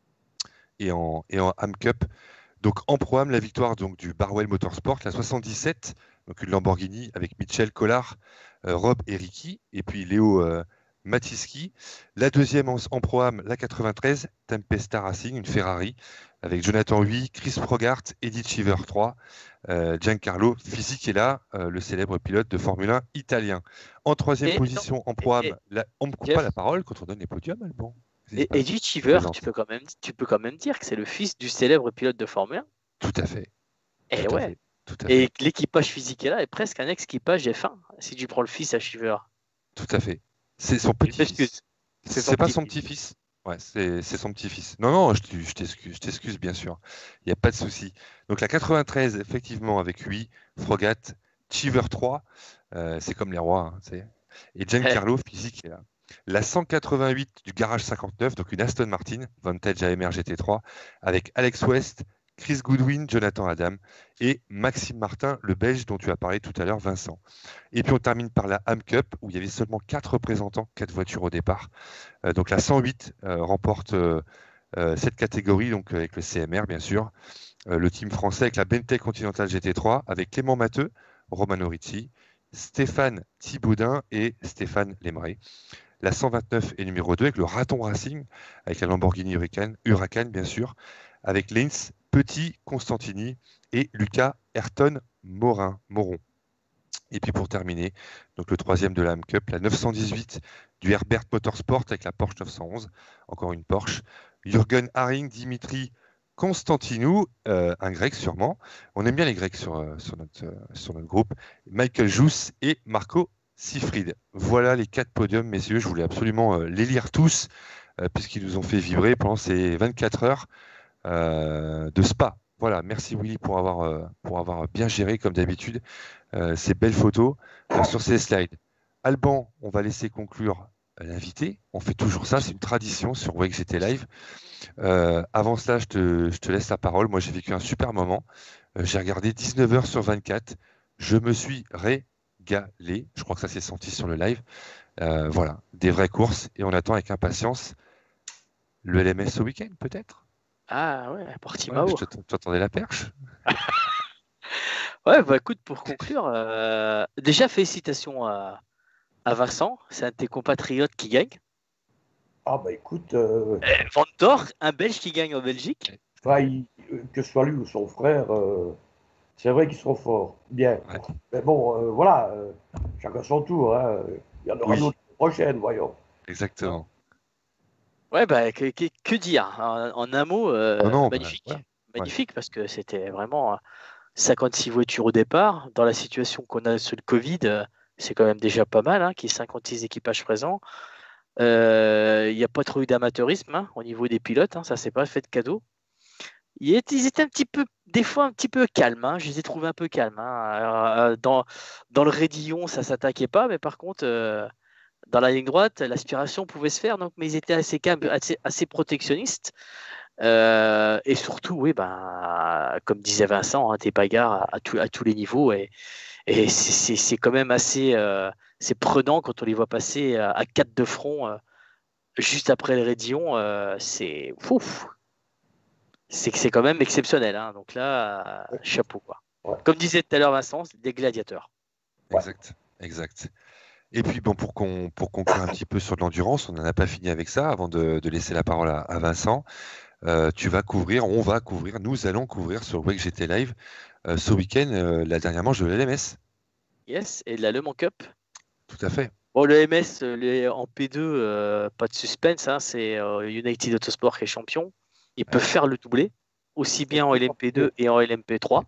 et en, et en Am Cup. Donc en Pro-Am, la victoire donc, du Barwell Motorsport, la soixante-dix-sept, donc une Lamborghini avec Michel Collard, euh, Rob et Ricky, et puis Léo euh, Matiski. La deuxième en, en Pro-Am, la quatre-vingt-treize, Tempesta Racing, une Ferrari, avec Jonathan Huy, Chris Progart, Eddie Cheever trois, euh, Giancarlo Fisichella, euh, le célèbre pilote de Formule un italien. En troisième Et, position non, en et- Pro-Am, et- la- on ne me coupe Jeff, pas la parole quand on donne les podiums, Alban. et, Pas- Eddie je Cheever, plaisante. tu peux quand même, tu peux quand même dire que c'est le fils du célèbre pilote de Formule un. Tout à fait. Et Tout à ouais. fait. Tout à fait. Et l'équipage physique est là est presque un ex-équipage F un, si tu prends le fils à Cheever. Tout à fait. C'est son Je m'excuse. petit-fils. C'est son C'est pas son petit-fils. petit-fils. Ouais, c'est c'est son petit-fils. Non, non, je, t- je t'excuse, je t'excuse, bien sûr. Il n'y a pas de souci. Donc la quatre-vingt-treize, effectivement, avec lui, Frogat, Cheever trois, euh, c'est comme les rois, hein, tu sais. Et Giancarlo Physique est là. La cent quatre-vingt-huit du Garage cinquante-neuf, donc une Aston Martin, Vantage A M R G T trois, avec Alex West, Chris Goodwin, Jonathan Adam et Maxime Martin, le Belge dont tu as parlé tout à l'heure, Vincent. Et puis on termine par la Am Cup, où il y avait seulement quatre représentants, quatre voitures au départ. Euh, donc la cent huit euh, remporte euh, euh, cette catégorie, donc avec le C M R bien sûr. Euh, le team français avec la Bentay Continental G T trois, avec Clément Matteux, Romano Ricci, Stéphane Thibaudin et Stéphane Lemray. La cent vingt-neuf est numéro deux avec le Raton Racing, avec la Lamborghini Huracan, Huracan bien sûr, avec Lens Petit Constantini et Lucas Ayrton Morin, Moron. Et puis pour terminer, donc le troisième de la Am Cup, la neuf cent dix-huit du Herbert Motorsport avec la Porsche neuf cent onze, encore une Porsche. Jürgen Haring, Dimitri Constantinou, euh, un grec sûrement. On aime bien les grecs sur, euh, sur, notre, euh, sur notre groupe. Michael Jousse et Marco Sifrid. Voilà les quatre podiums, messieurs. Je voulais absolument euh, les lire tous, euh, puisqu'ils nous ont fait vibrer pendant ces vingt-quatre heures euh, de Spa. Voilà, merci Willy pour avoir, euh, pour avoir bien géré, comme d'habitude, euh, ces belles photos euh, sur ces slides. Alban, on va laisser conclure l'invité. On fait toujours ça, c'est une tradition sur W X G T Live. Euh, avant cela, je te, je te laisse la parole. Moi, j'ai vécu un super moment. Euh, j'ai regardé dix-neuf heures sur vingt-quatre. Je me suis régalé. Je crois que ça s'est senti sur le live. Euh, voilà, des vraies courses. Et on attend avec impatience le L M S au week-end, peut-être. Ah ouais, Portimao. Ouais, je te- t'attendais la perche. Ouais, bah écoute, pour conclure, euh, déjà félicitations à, à Vincent, c'est un de tes compatriotes qui gagne. Ah bah écoute, euh, Van Dor, un Belge qui gagne en Belgique. enfin, il- euh, que ce soit lui ou son frère, euh, c'est vrai qu'ils sont forts. Bien. Ouais. Mais bon, euh, voilà, euh, chacun son tour. Hein. Il y en aura Oui. d'autres prochaines, voyons. Exactement. Ouais, bah que, que- que dire en, en un mot, euh, Non, non, bah, magnifique. voilà. Magnifique parce que c'était vraiment euh, cinquante-six voitures au départ. Dans la situation qu'on a sur le Covid, euh, c'est quand même déjà pas mal, hein, qu'il y ait cinquante-six équipages présents. Euh, Il n'y a pas trop eu d'amateurisme hein, au niveau des pilotes, hein, ça s'est pas fait de cadeau. Ils étaient, ils étaient un petit peu, des fois un petit peu calmes. Hein, je les ai trouvés un peu calmes. Hein. Euh, dans, dans le raidillon, ça s'attaquait pas, mais par contre, euh, dans la ligne droite, l'aspiration pouvait se faire. Donc, mais ils étaient assez calmes, assez, assez protectionnistes. Euh, et surtout, oui, ben, comme disait Vincent, hein, des bagarres à, à, tout- à tous les niveaux. Et, et c'est c'est- c'est quand même assez euh, c'est prenant quand on les voit passer à, à quatre de front. euh, juste après le Rédillon, euh, c'est ouf. C'est que c'est quand même exceptionnel. Hein. Donc là, euh, chapeau quoi. Ouais. Comme disait tout à l'heure Vincent, c'est des gladiateurs. Exact, exact. Et puis bon, pour, qu'on, pour conclure un petit peu sur de l'endurance, on n'en a pas fini avec ça. Avant de, de laisser la parole à, à Vincent, euh, tu vas couvrir, on va couvrir, nous allons couvrir sur Wake G T Live euh, ce week-end euh, la dernière manche de l'L M S. Yes, et la Le Mans Cup. Tout à fait. Bon, le M S les, en P deux, euh, pas de suspense, hein, c'est euh, United Autosport qui est champion. Ils peuvent faire le doublé, aussi bien en L M P deux et en L M P trois.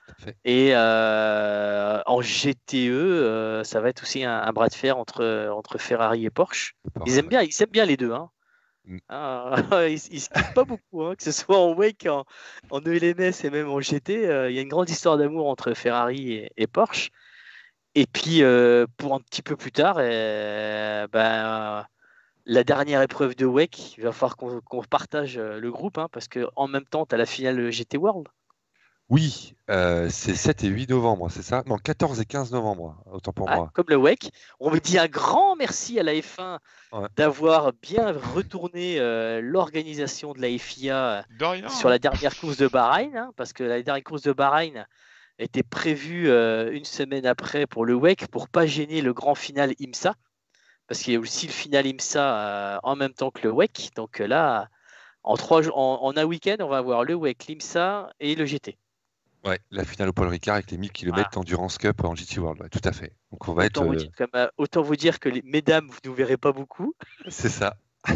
Et euh, en G T E, euh, ça va être aussi un, un bras de fer entre, entre Ferrari et Porsche. Ils aiment bien, ils aiment bien les deux. Hein. Mm. Ah, ils ne se quittent pas beaucoup, hein, que ce soit en Wake, en, en E L M S et même en G T. Euh, il y a une grande histoire d'amour entre Ferrari et, et Porsche. Et puis, euh, pour un petit peu plus tard, euh, ben, la dernière épreuve de Wake, il va falloir qu'on, qu'on partage le groupe, hein, parce qu'en même temps, tu as la finale G T World. Oui, euh, c'est sept et huit novembre, c'est ça? Non, quatorze et quinze novembre, autant pour ah, moi. Comme le Wake. On me dit un grand merci à la F un ouais. d'avoir bien retourné euh, l'organisation de la F I A sur la dernière course de Bahreïn, hein, parce que la dernière course de Bahreïn était prévue euh, une semaine après pour le Wake, pour pas gêner le grand final IMSA, parce qu'il y a aussi le final IMSA euh, en même temps que le Wake. Donc là, en, trois, en, en un week-end, on va avoir le Wake, l'IMSA et le G T. Ouais, la finale au Paul Ricard avec les mille kilomètres voilà. Endurance Cup en G T World, ouais, tout à fait. Donc on va autant, être, vous euh... dire, comme, euh, autant vous dire que les mesdames, vous ne nous verrez pas beaucoup. C'est ça.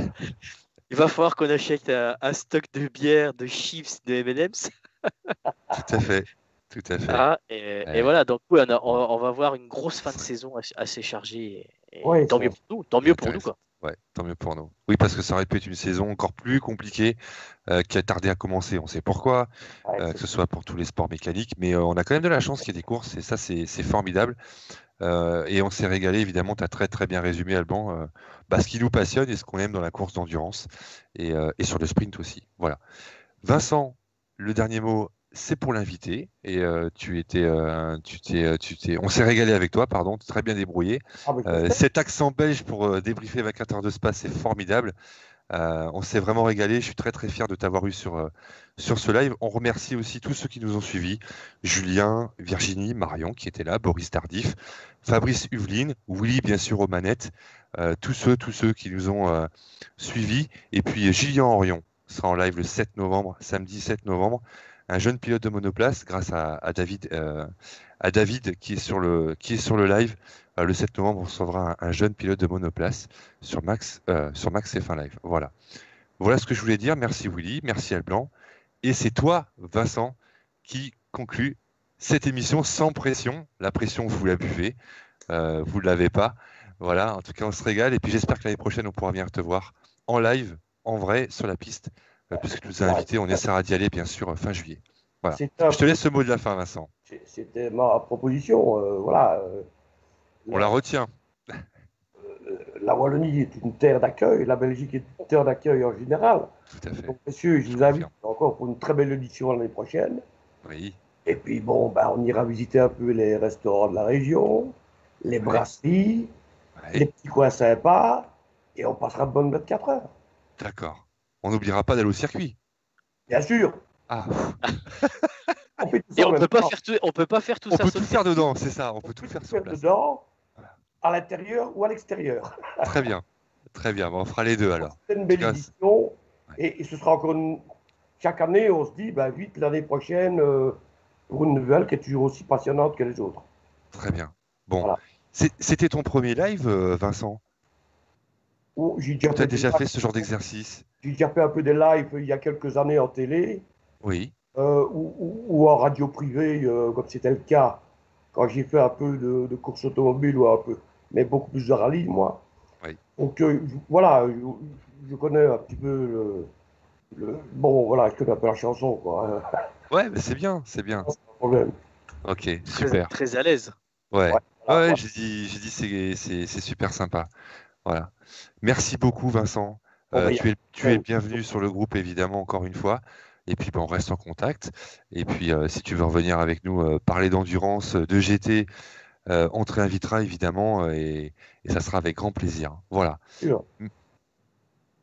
Il va falloir qu'on achète un, un stock de bière, de chips, de M and M's. Tout à fait. Tout à fait. Ah, et, ouais. et voilà, donc oui, on, a, on, on va avoir une grosse fin de saison assez chargée. Et, et ouais, tant mieux pour nous, tant mieux pour nous quoi. Ouais, tant mieux pour nous. Oui, parce que ça aurait pu être une saison encore plus compliquée euh, qui a tardé à commencer. On sait pourquoi, ouais, euh, que ce soit pour tous les sports mécaniques, mais euh, on a quand même de la chance qu'il y ait des courses et ça, c'est, c'est formidable. Euh, et on s'est régalé, évidemment, tu as très très bien résumé, Alban, euh, bah, ce qui nous passionne et ce qu'on aime dans la course d'endurance et, euh, et sur le sprint aussi. Voilà. Vincent, le dernier mot, c'est pour l'invité. Et euh, tu étais, euh, tu t'es, tu t'es, on s'est régalé avec toi, pardon, très bien débrouillé. Ah, euh, cet accent belge pour euh, débriefer vingt-quatre heures de Spa, c'est formidable. Euh, on s'est vraiment régalé. Je suis très très fier de t'avoir eu sur, euh, sur ce live. On remercie aussi tous ceux qui nous ont suivis. Julien, Virginie, Marion qui étaient là, Boris Tardif, Fabrice Huveline, Willy bien sûr aux manettes, euh, tous ceux, tous ceux qui nous ont euh, suivis. Et puis Julien Orion sera en live le sept novembre, samedi sept novembre. Un jeune pilote de monoplace grâce à, à David, euh, à David qui est sur le, qui est sur le live. Euh, le sept novembre, on recevra un, un jeune pilote de monoplace sur Max, euh, sur Max F un Live. Voilà. Voilà ce que je voulais dire. Merci Willy, merci Alblanc. Et c'est toi, Vincent, qui conclut cette émission sans pression. La pression, vous la buvez, euh, vous ne l'avez pas. Voilà, en tout cas, on se régale. Et puis j'espère que l'année prochaine, on pourra venir te voir en live, en vrai, sur la piste. Euh, puisque tu nous as invités, on essaiera d'y aller, bien sûr, fin juillet. Voilà. Un... Je te laisse le mot de la fin, Vincent. C'était ma proposition. Euh, voilà. Euh, on la retient. La Wallonie est une terre d'accueil, la Belgique est une terre d'accueil en général. Tout à fait. Donc, messieurs, je, je vous invite encore pour une très belle édition l'année prochaine. Oui. Et puis, bon, ben, on ira visiter un peu les restaurants de la région, les oui. brasseries, oui. les petits coins sympas, et on passera de bonnes vingt-quatre heures. D'accord. On n'oubliera pas d'aller au circuit. Bien sûr. Ah. on peut et on peut pas faire tout, on peut pas faire tout on ça. On peut tout faire dedans, c'est ça. On peut tout on faire peut sur faire place. dedans. À l'intérieur ou à l'extérieur. Très bien, très bien. Bon, on fera les deux alors. C'est une belle cas, édition ouais. et, et ce sera encore une... chaque année, on se dit, bah, vite l'année prochaine euh, pour une nouvelle qui est toujours aussi passionnante que les autres. Très bien. Bon, voilà. C'était ton premier live, Vincent? Oh, j'ai déjà tu as déjà fait ce genre d'exercice? J'ai déjà fait un peu des lives il y a quelques années en télé. Oui. Euh, ou, ou, ou en radio privée, euh, comme c'était le cas quand j'ai fait un peu de, de course automobile ou un peu. Mais beaucoup plus de rallye, moi. Oui. Donc, euh, voilà, je, je connais un petit peu le, le... Bon, voilà, je connais un peu la chanson, quoi. Ouais, mais c'est bien, c'est bien. Pas de problème. Ok, super. Très, très à l'aise. Ouais, ouais, voilà, ouais j'ai dit, j'ai dit c'est, c'est, c'est super sympa. Voilà. Merci beaucoup, Vincent. Bon, euh, bah, tu es, tu es bienvenu sur le groupe, évidemment, encore une fois. Et puis, ben, on reste en contact. Et puis, euh, si tu veux revenir avec nous, euh, parler d'endurance, de G T, Euh, on te réinvitera évidemment euh, et, et ça sera avec grand plaisir. Voilà. Sûr.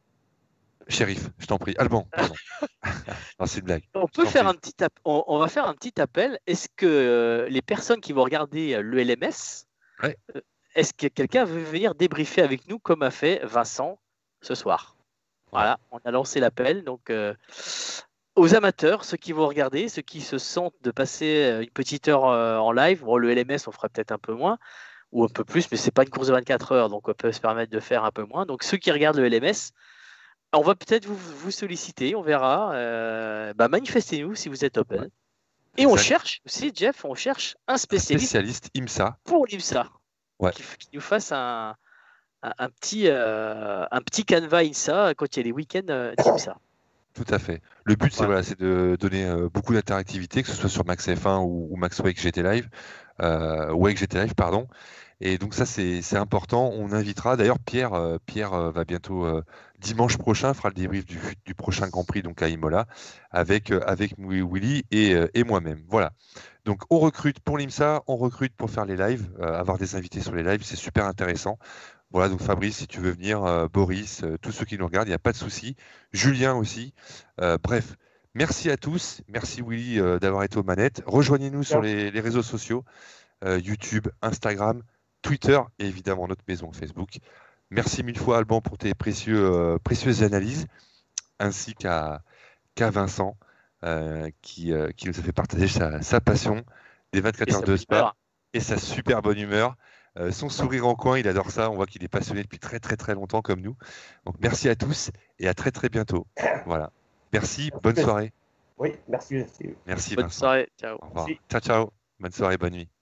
Shérif, je t'en prie. Alban, pardon. Non, c'est une blague. On peut faire un petit app- on, on va faire un petit appel. Est-ce que euh, les personnes qui vont regarder euh, le L M S, Ouais. euh, est-ce que quelqu'un veut venir débriefer avec nous comme a fait Vincent ce soir? Voilà, on a lancé l'appel. Donc, euh, aux amateurs, ceux qui vont regarder, ceux qui se sentent de passer euh, une petite heure euh, en live, bon, le L M S, on fera peut-être un peu moins ou un peu plus, mais c'est pas une course de vingt-quatre heures, donc on peut se permettre de faire un peu moins. Donc, ceux qui regardent le L M S, on va peut-être vous, vous solliciter, on verra. Euh, bah, manifestez-nous si vous êtes open. Ouais. Et on Exact. cherche aussi, Jeff, on cherche un spécialiste Spécialiste IMSA. pour l'IMSA. Ouais. Qui, qui nous fasse un, un, un petit, euh, un petit canevas IMSA quand il y a les week-ends euh, d'IMSA. Tout à fait. Le but, c'est Voilà. voilà, c'est de donner euh, beaucoup d'interactivité, que ce soit sur Max F un ou, ou Max Wake G T Live, euh, Wake G T Live, pardon. Et donc ça, c'est c'est important. On invitera. D'ailleurs, Pierre, euh, Pierre euh, va bientôt euh, dimanche prochain fera le débrief du, du prochain Grand Prix, donc à Imola, avec euh, avec Willy et, euh, et moi-même. Voilà. Donc on recrute pour l'IMSA, on recrute pour faire les lives, euh, avoir des invités sur les lives, c'est super intéressant. Voilà, donc Fabrice, si tu veux venir, euh, Boris, euh, tous ceux qui nous regardent, il n'y a pas de souci. Julien aussi. Euh, bref, merci à tous. Merci Willy euh, d'avoir été aux manettes. Rejoignez-nous sur les, les réseaux sociaux, euh, YouTube, Instagram, Twitter et évidemment notre maison Facebook. Merci mille fois Alban pour tes précieux, euh, précieuses analyses, ainsi qu'à qu'à Vincent euh, qui, euh, qui nous a fait partager sa, sa passion des vingt-quatre heures de Spa et sa super bonne humeur. Euh, son sourire en coin, il adore ça. On voit qu'il est passionné depuis très très très longtemps comme nous. Donc merci à tous et à très très bientôt. Voilà. Merci, bonne soirée. Oui, merci. Merci, merci Bonne Vincent. soirée, ciao. Au revoir. Merci. Ciao ciao. Bonne soirée, bonne nuit.